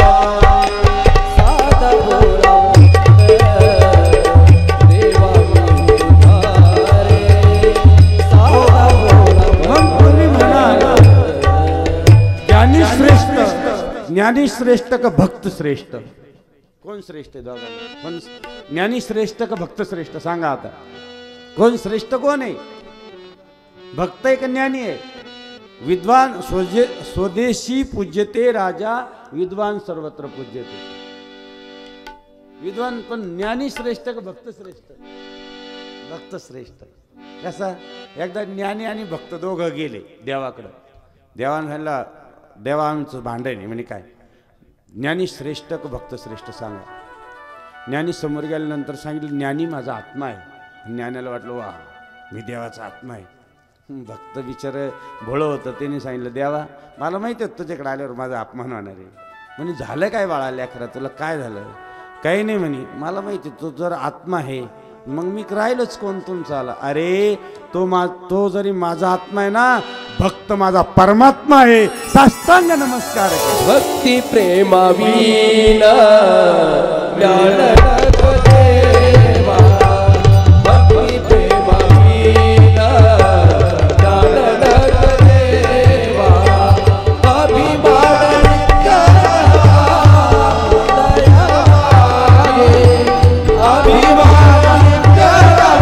साधा भोळा भक्त, देवा मी तुझा रे साधा भोळा मग तुम्ही म्हणाल ज्ञानी श्रेष्ठ, ज्ञानी श्रेष्ठ का भक्त श्रेष्ठ? कोण श्रेष्ठ आहे दोघांना? पण ज्ञानी श्रेष्ठ का भक्त श्रेष्ठ सांगा आता. कोण श्रेष्ठ कोण आहे? भक्त आहे का ज्ञानी आहे? विद्वान स्वजे स्वदेशी पूज्यते राजा, विद्वान सर्वत्र पूज्यते. विद्वान पण ज्ञानी श्रेष्ठ का भक्त श्रेष्ठ? भक्त श्रेष्ठ. कसा? एकदा ज्ञानी आणि भक्त दोघं गेले देवाकडं. देवानं म्हणला देवा आमचं भांडण आहे म्हणे. काय? ज्ञानी श्रेष्ठ का भक्त श्रेष्ठ सांगा. ज्ञानी समोर गेल्यानंतर सांगितलं ज्ञानी माझा आत्मा आहे. ज्ञानाला वाटलं वा मी देवाचा आत्मा आहे. भक्त बिचार भोळं होतं, त्याने सांगितलं देवा मला माहिती होतं तुझ्याकडे आल्यावर माझा अपमान होणार आहे. म्हणे झालं काय बाळा लेकरा, तुला काय झालं? काही नाही म्हणे, मला माहिती तो जर आत्मा आहे मग मी राहिलोच कोण तुमचा आला. अरे तो मा तो जरी माझा आत्मा आहे ना, भक्त माझा परमात्मा आहे. साष्टांग नमस्कार. भक्ती प्रेमा वीणा ज्ञान नको देवा, भक्ती प्रेमा वीणा ज्ञान नको देवा, अभिमान करा दया मागे, अभिमान करा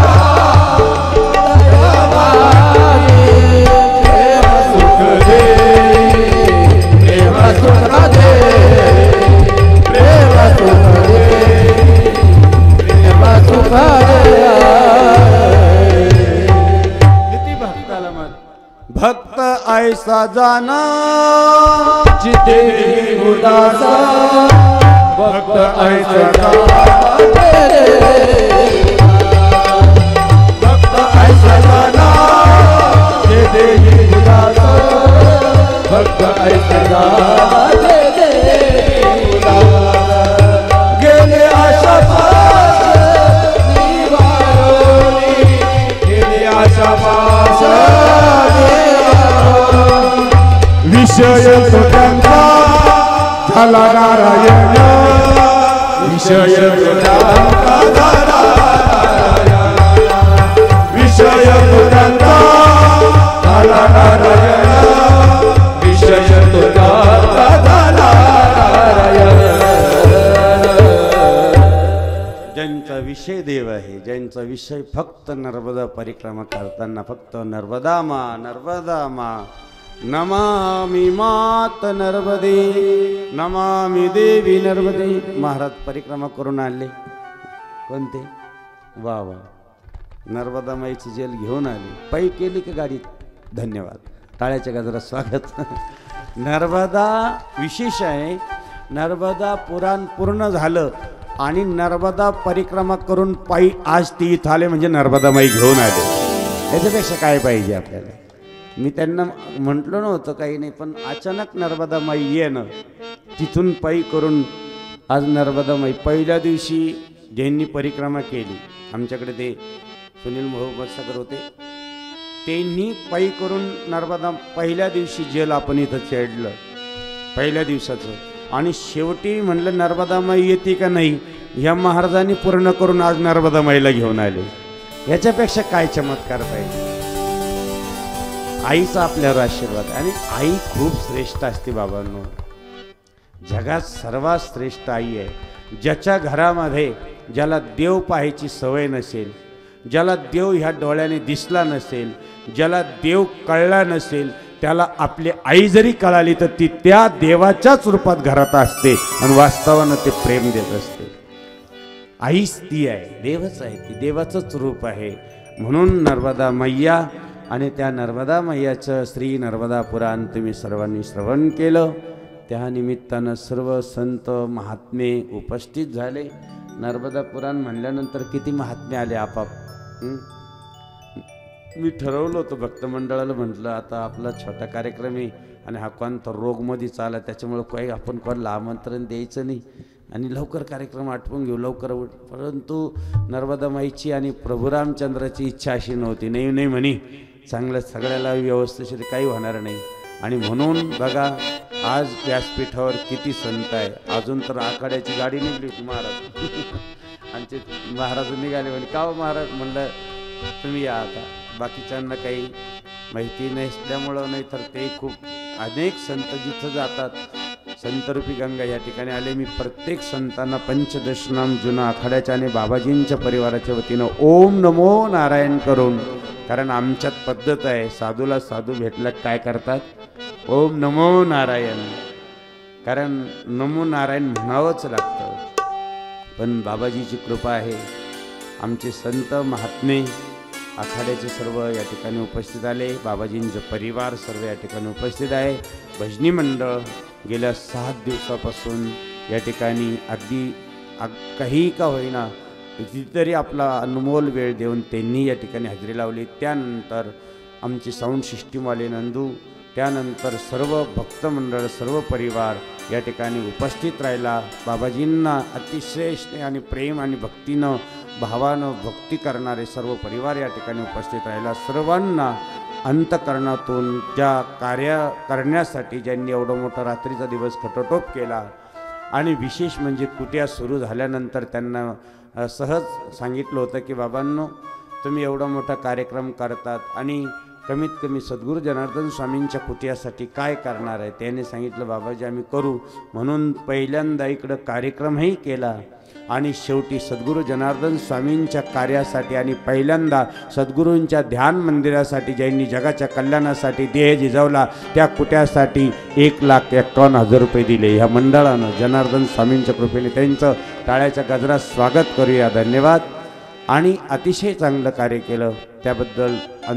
दया मागे. प्रेम सुख दे, प्रेम सुख दे, प्रेम सुख दे, प्रेम सुख दे. किती भक्ताला मत. भक्त ऐसा जाना जिते उदासा, भक्त ऐसा जाना, भक्त ऐसा जाना जिते उदासा, भक्त ऐसा जाना जिते उदासा. गेले आशा पास निवारोनी, गेले आशा पास विषय सुखांचा झाला नारायण, विषय सुखांचा झाला नारायण, विषय सुखांचा झाला नारायण, विषय सुखांचा झाला नारायण. ज्यांचा विषय देव आहे, ज्यांचा विषय फक्त नर्मदा परिक्रमा करताना फक्त नर्मदा मा नर्मदा मा, नमामि मात नर्मदे, नमामि देवी नर्मदे. महाराज परिक्रमा करून आले. कोणते? वा वा नर्मदा माईची जेल घेऊन आले. पायी केली का गाडीत? धन्यवाद. टाळ्याच्या गजरात स्वागत. नर्मदा विशेष आहे. नर्मदा पुराण पूर्ण झालं आणि नर्मदा परिक्रमा करून पायी आज ती इथं आले म्हणजे नर्मदा माई घेऊन आले. याच्यापेक्षा काय पाहिजे आपल्याला? मी त्यांना म्हटलं नव्हतं काही नाही, पण अचानक नर्मदा माई येणं, तिथून पायी करून आज नर्मदा माई. पहिल्या दिवशी ज्यांनी परिक्रमा केली आमच्याकडे ते सुनील मोहम्मद होते, त्यांनी पायी करून नर्मदा पहिल्या दिवशी जेल आपण इथं चढलं. पहिल्या दिवसाचं. आणि शेवटी म्हणलं नर्मदा माई येते का नाही, ह्या महाराजांनी पूर्ण करून आज नर्मदा माईला घेऊन आले. याच्यापेक्षा काय चमत्कार पाहिजे. आईचा आपल्यावर आशीर्वाद. आणि आई खूप श्रेष्ठ असते बाबांनो. जगात सर्वात श्रेष्ठ आई आहे. ज्याच्या घरामध्ये ज्याला देव पाहायची सवय नसेल, ज्याला देव ह्या डोळ्याने दिसला नसेल, ज्याला देव कळला नसेल, त्याला आपली आई जरी कळाली तर ती त्या देवाच्याच रूपात घरात असते आणि वास्तवानं ते प्रेम देत असते. आईच ती आहे, देवच आहे, ती देवाचंच रूप आहे. म्हणून नर्मदा मैया आणि त्या नर्मदा मैयाचं श्री नर्मदा पुराण तुम्ही सर्वांनी श्रवण केलं. त्या निमित्तानं सर्व संत महात्मे उपस्थित झाले. नर्मदा पुराण म्हणल्यानंतर किती महात्मे आले आपाप. मी ठरवलं होतं भक्तमंडळाला, म्हटलं आता आपला छोटा कार्यक्रम आहे आणि हा कोणता रोगमध्ये चाला, त्याच्यामुळं काही आपण कोणाला आमंत्रण द्यायचं नाही आणि लवकर कार्यक्रम आटपून घेऊ लवकर. परंतु नर्मदा माईची आणि प्रभू रामचंद्राची इच्छा अशी नव्हती. नाही नाही म्हणे चांगलं सगळ्याला व्यवस्थित काही होणार नाही. आणि म्हणून बघा आज व्यासपीठावर किती संत आहे. अजून तर आखाड्याची गाडी निघली होती महाराज आणि ते महाराज निघाले म्हणे का हो महाराज. म्हणलं तुम्ही या आता. बाकीच्यांना काही माहिती नसल्यामुळं, नाही तर ते खूप अनेक संत जिथं जातात. संतरूपी गंगा या ठिकाणी आले. मी प्रत्येक संतांना पंचदशनाम जुना आखाड्याच्या आणि बाबाजींच्या परिवाराच्या वतीनं ओम नमो नारायण करून, कारण आमच्यात पद्धत आहे साधूला साधू भेटला काय करतात ओम नमो नारायण, कारण नमो नारायण म्हणावंच लागतं. पण बाबाजीची कृपा आहे. आमचे संत महात्मे आखाड्याचे सर्व या ठिकाणी उपस्थित आले. बाबाजींचे परिवार सर्व या ठिकाणी उपस्थित आहे. भजनी मंडळ गेल्या सात दिवसापासून या ठिकाणी अगदी काही का होईना कितीतरी आपला अनमोल वेळ देऊन त्यांनी या ठिकाणी हजेरी लावली. त्यानंतर आमची साऊंड सिस्टीमवाले नंदू, त्यानंतर सर्व भक्तमंडळ सर्व परिवार या ठिकाणी उपस्थित राहिला. बाबाजींना अतिशय स्नेह आणि प्रेम आणि भक्तीनं भावानं भक्ती करणारे सर्व परिवार या ठिकाणी उपस्थित राहिला. सर्वांना अंतकरणातून त्या कार्य करण्यासाठी ज्यांनी एवढा मोठा रात्रीचा दिवस खटोटोप केला. आणि विशेष म्हणजे कुट्या सुरू झाल्यानंतर त्यांना सहज सांगितलं होतं की बाबांनो तुम्ही एवढा मोठा कार्यक्रम करतात आणि कमीत कमी सद्गुरू जनार्दन स्वामींच्या कुटियासाठी काय करणार आहे. त्याने सांगितलं बाबाजी आम्ही करू. म्हणून पहिल्यांदा इकडं कार्यक्रमही केला आणि शेवटी सद्गुरू जनार्दन स्वामींच्या कार्यासाठी आणि पहिल्यांदा सद्गुरूंच्या ध्यान मंदिरासाठी ज्यांनी जगाच्या कल्याणासाठी देह झिजवला त्या कुट्यासाठी एक लाख एक्कावन्न हजार रुपये दिले ह्या मंडळानं. जनार्दन स्वामींच्या कृपेने त्यांचं टाळ्याच्या गजरात स्वागत करूया. धन्यवाद. आणि अतिशय चांगलं कार्य केलं त्याबद्दल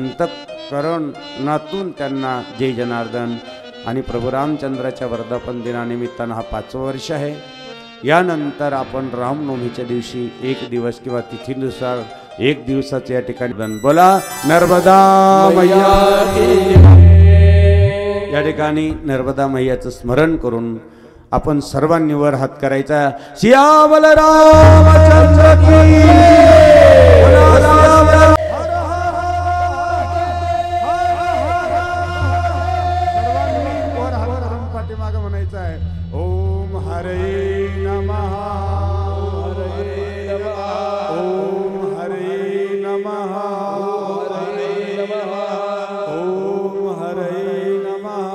अंतःकरणातून त्यांना जय जनार्दन. आणि प्रभू रामचंद्राच्या वर्धापन दिनानिमित्तानं हा पाचवं वर्ष आहे. यानंतर आपण रामनवमीच्या दिवशी एक दिवस किंवा तिथीनुसार एक दिवसाचे या ठिकाणी बोला नर्मदा मैया. या ठिकाणी नर्मदा मैयाचं स्मरण करून आपण सर्वांनी वर हात करायचा. सियावल रामचंद्र की पाठीमाग म्हणायचं आहे ओम हरे नमः ओम हरे नमः ओम हरे नमः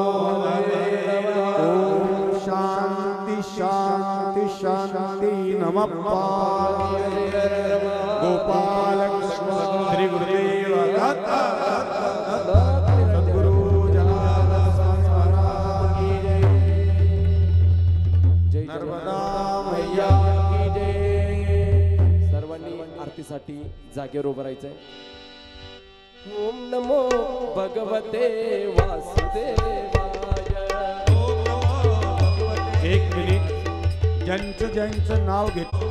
ओम शांती शांती शांती नमः गोपाल श्री गुरुदेव दत्त सद्गुरु जनार्दन महाराज की जय. जय नर्मदा मैया की जय. सर्वांनी आरतीसाठी जागेवर उभं राहायचंय. ओम नमो भगवते वासुदेवाय. एक मिनिट ज्यांचं ज्यांचं नाव घेतो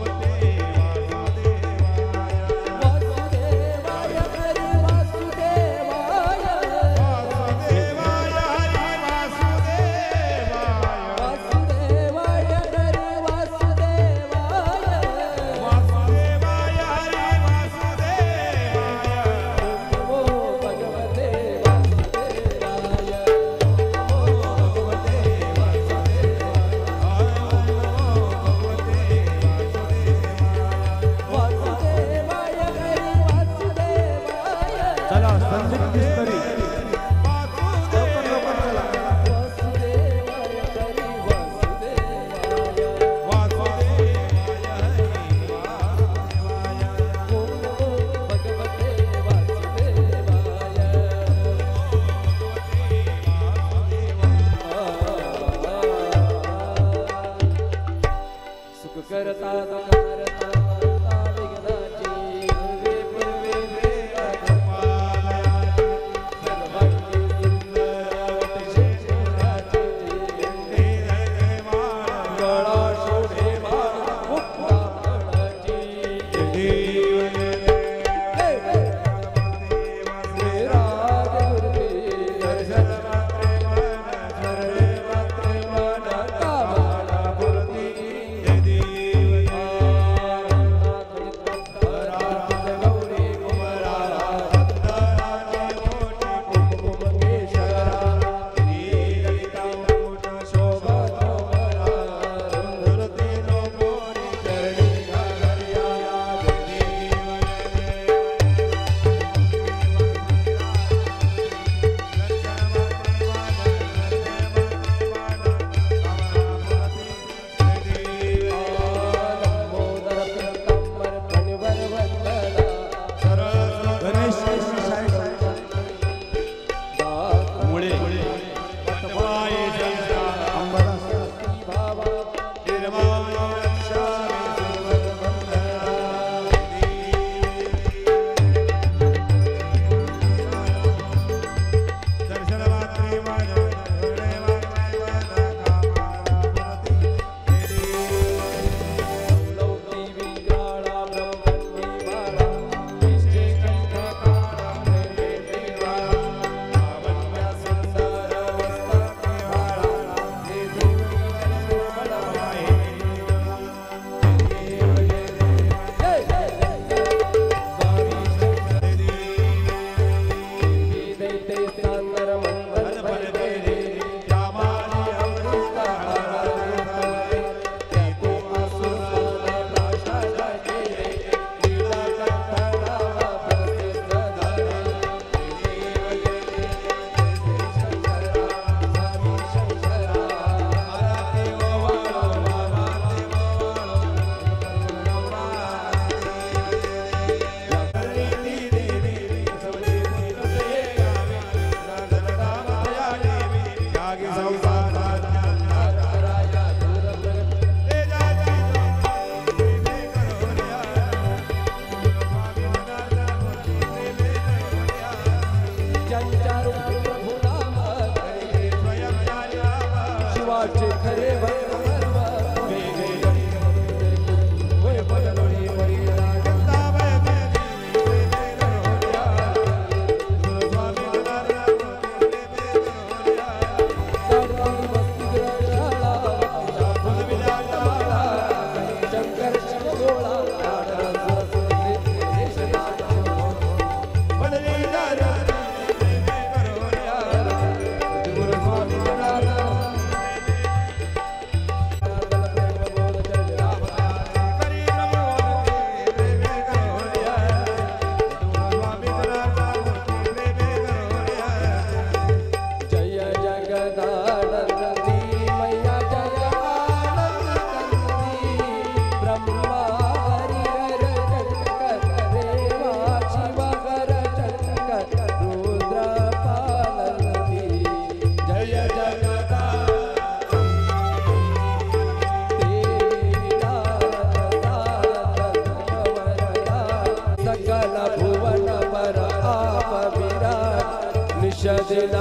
निषदिन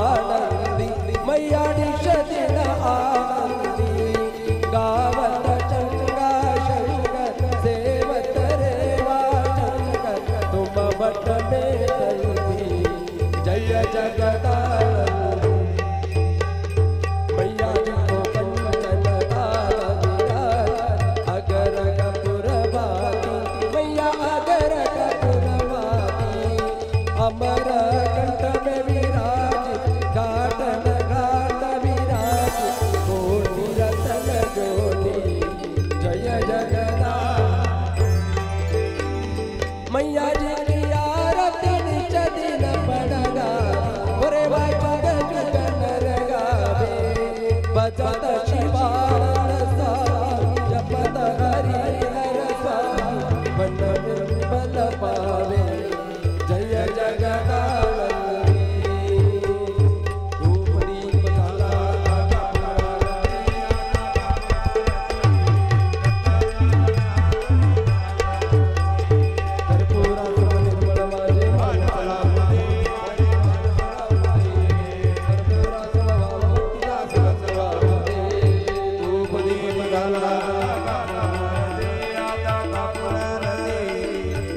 आनंदी मैया निषदिन आनंदी गावत चंगा शंकर सेवत रेवा शंकर तुम बट में तलती जय जगदानंद मैया जी को कंचन अगर कपुरवाती मैया अगर कपुरवाती अमर कंठ में विराज घाट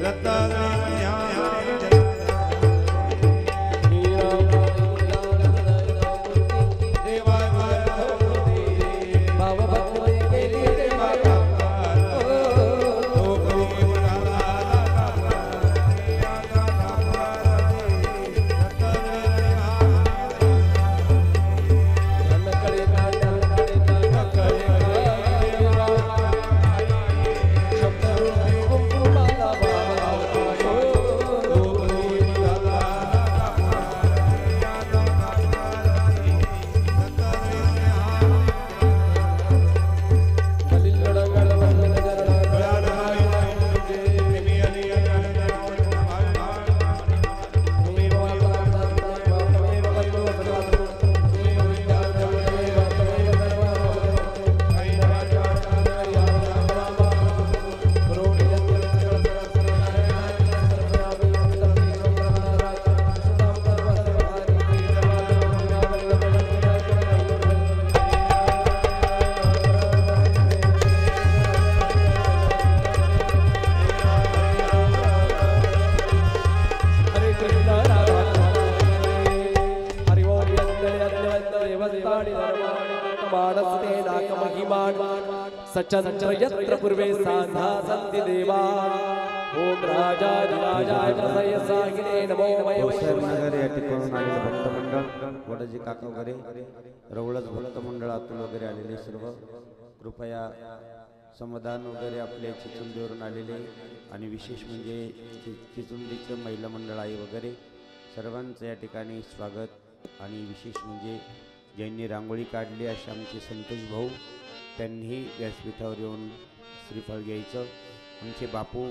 सचंद्र यत्र पूर्वे सांधा सन्ति देवा ओम राजाधिराजाय प्रसय सागिने नमो नगर या ठिकाणून आलेले भक्त मंडळ वडाजी काका वगैरे रवळच भक्त मंडळातून वगैरे आलेले सर्व कृपया समाधान वगैरे आपल्या चिचुंडीवरून आलेले आणि विशेष म्हणजे चिचुंडीचं महिला मंडळ आहे वगैरे सर्वांचं या ठिकाणी स्वागत आणि विशेष म्हणजे ज्यांनी रांगोळी काढली असे आमचे संतोष भाऊ त्यांनी व्यासपीठावर येऊन श्रीफळ घ्यायचं आमचे बापू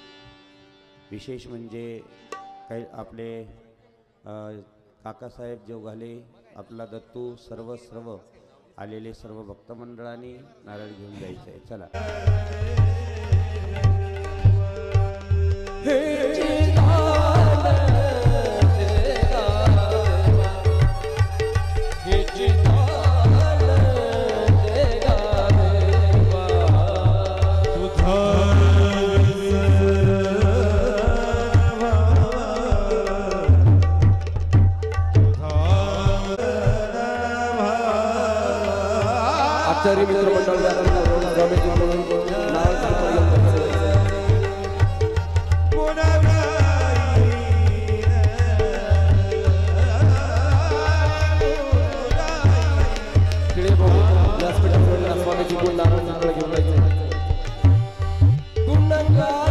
विशेष म्हणजे काही आपले काकासाहेब जेवघाले आपला दत्तू सर्व सर्व आलेले सर्व भक्त मंडळांनी नारळ घेऊन जायचं आहे चला आचार्य मित्र मंडळ स्वामीजी म्हणून नाव व्यासपीठावर स्वामीजी नारायण घेऊन जायचे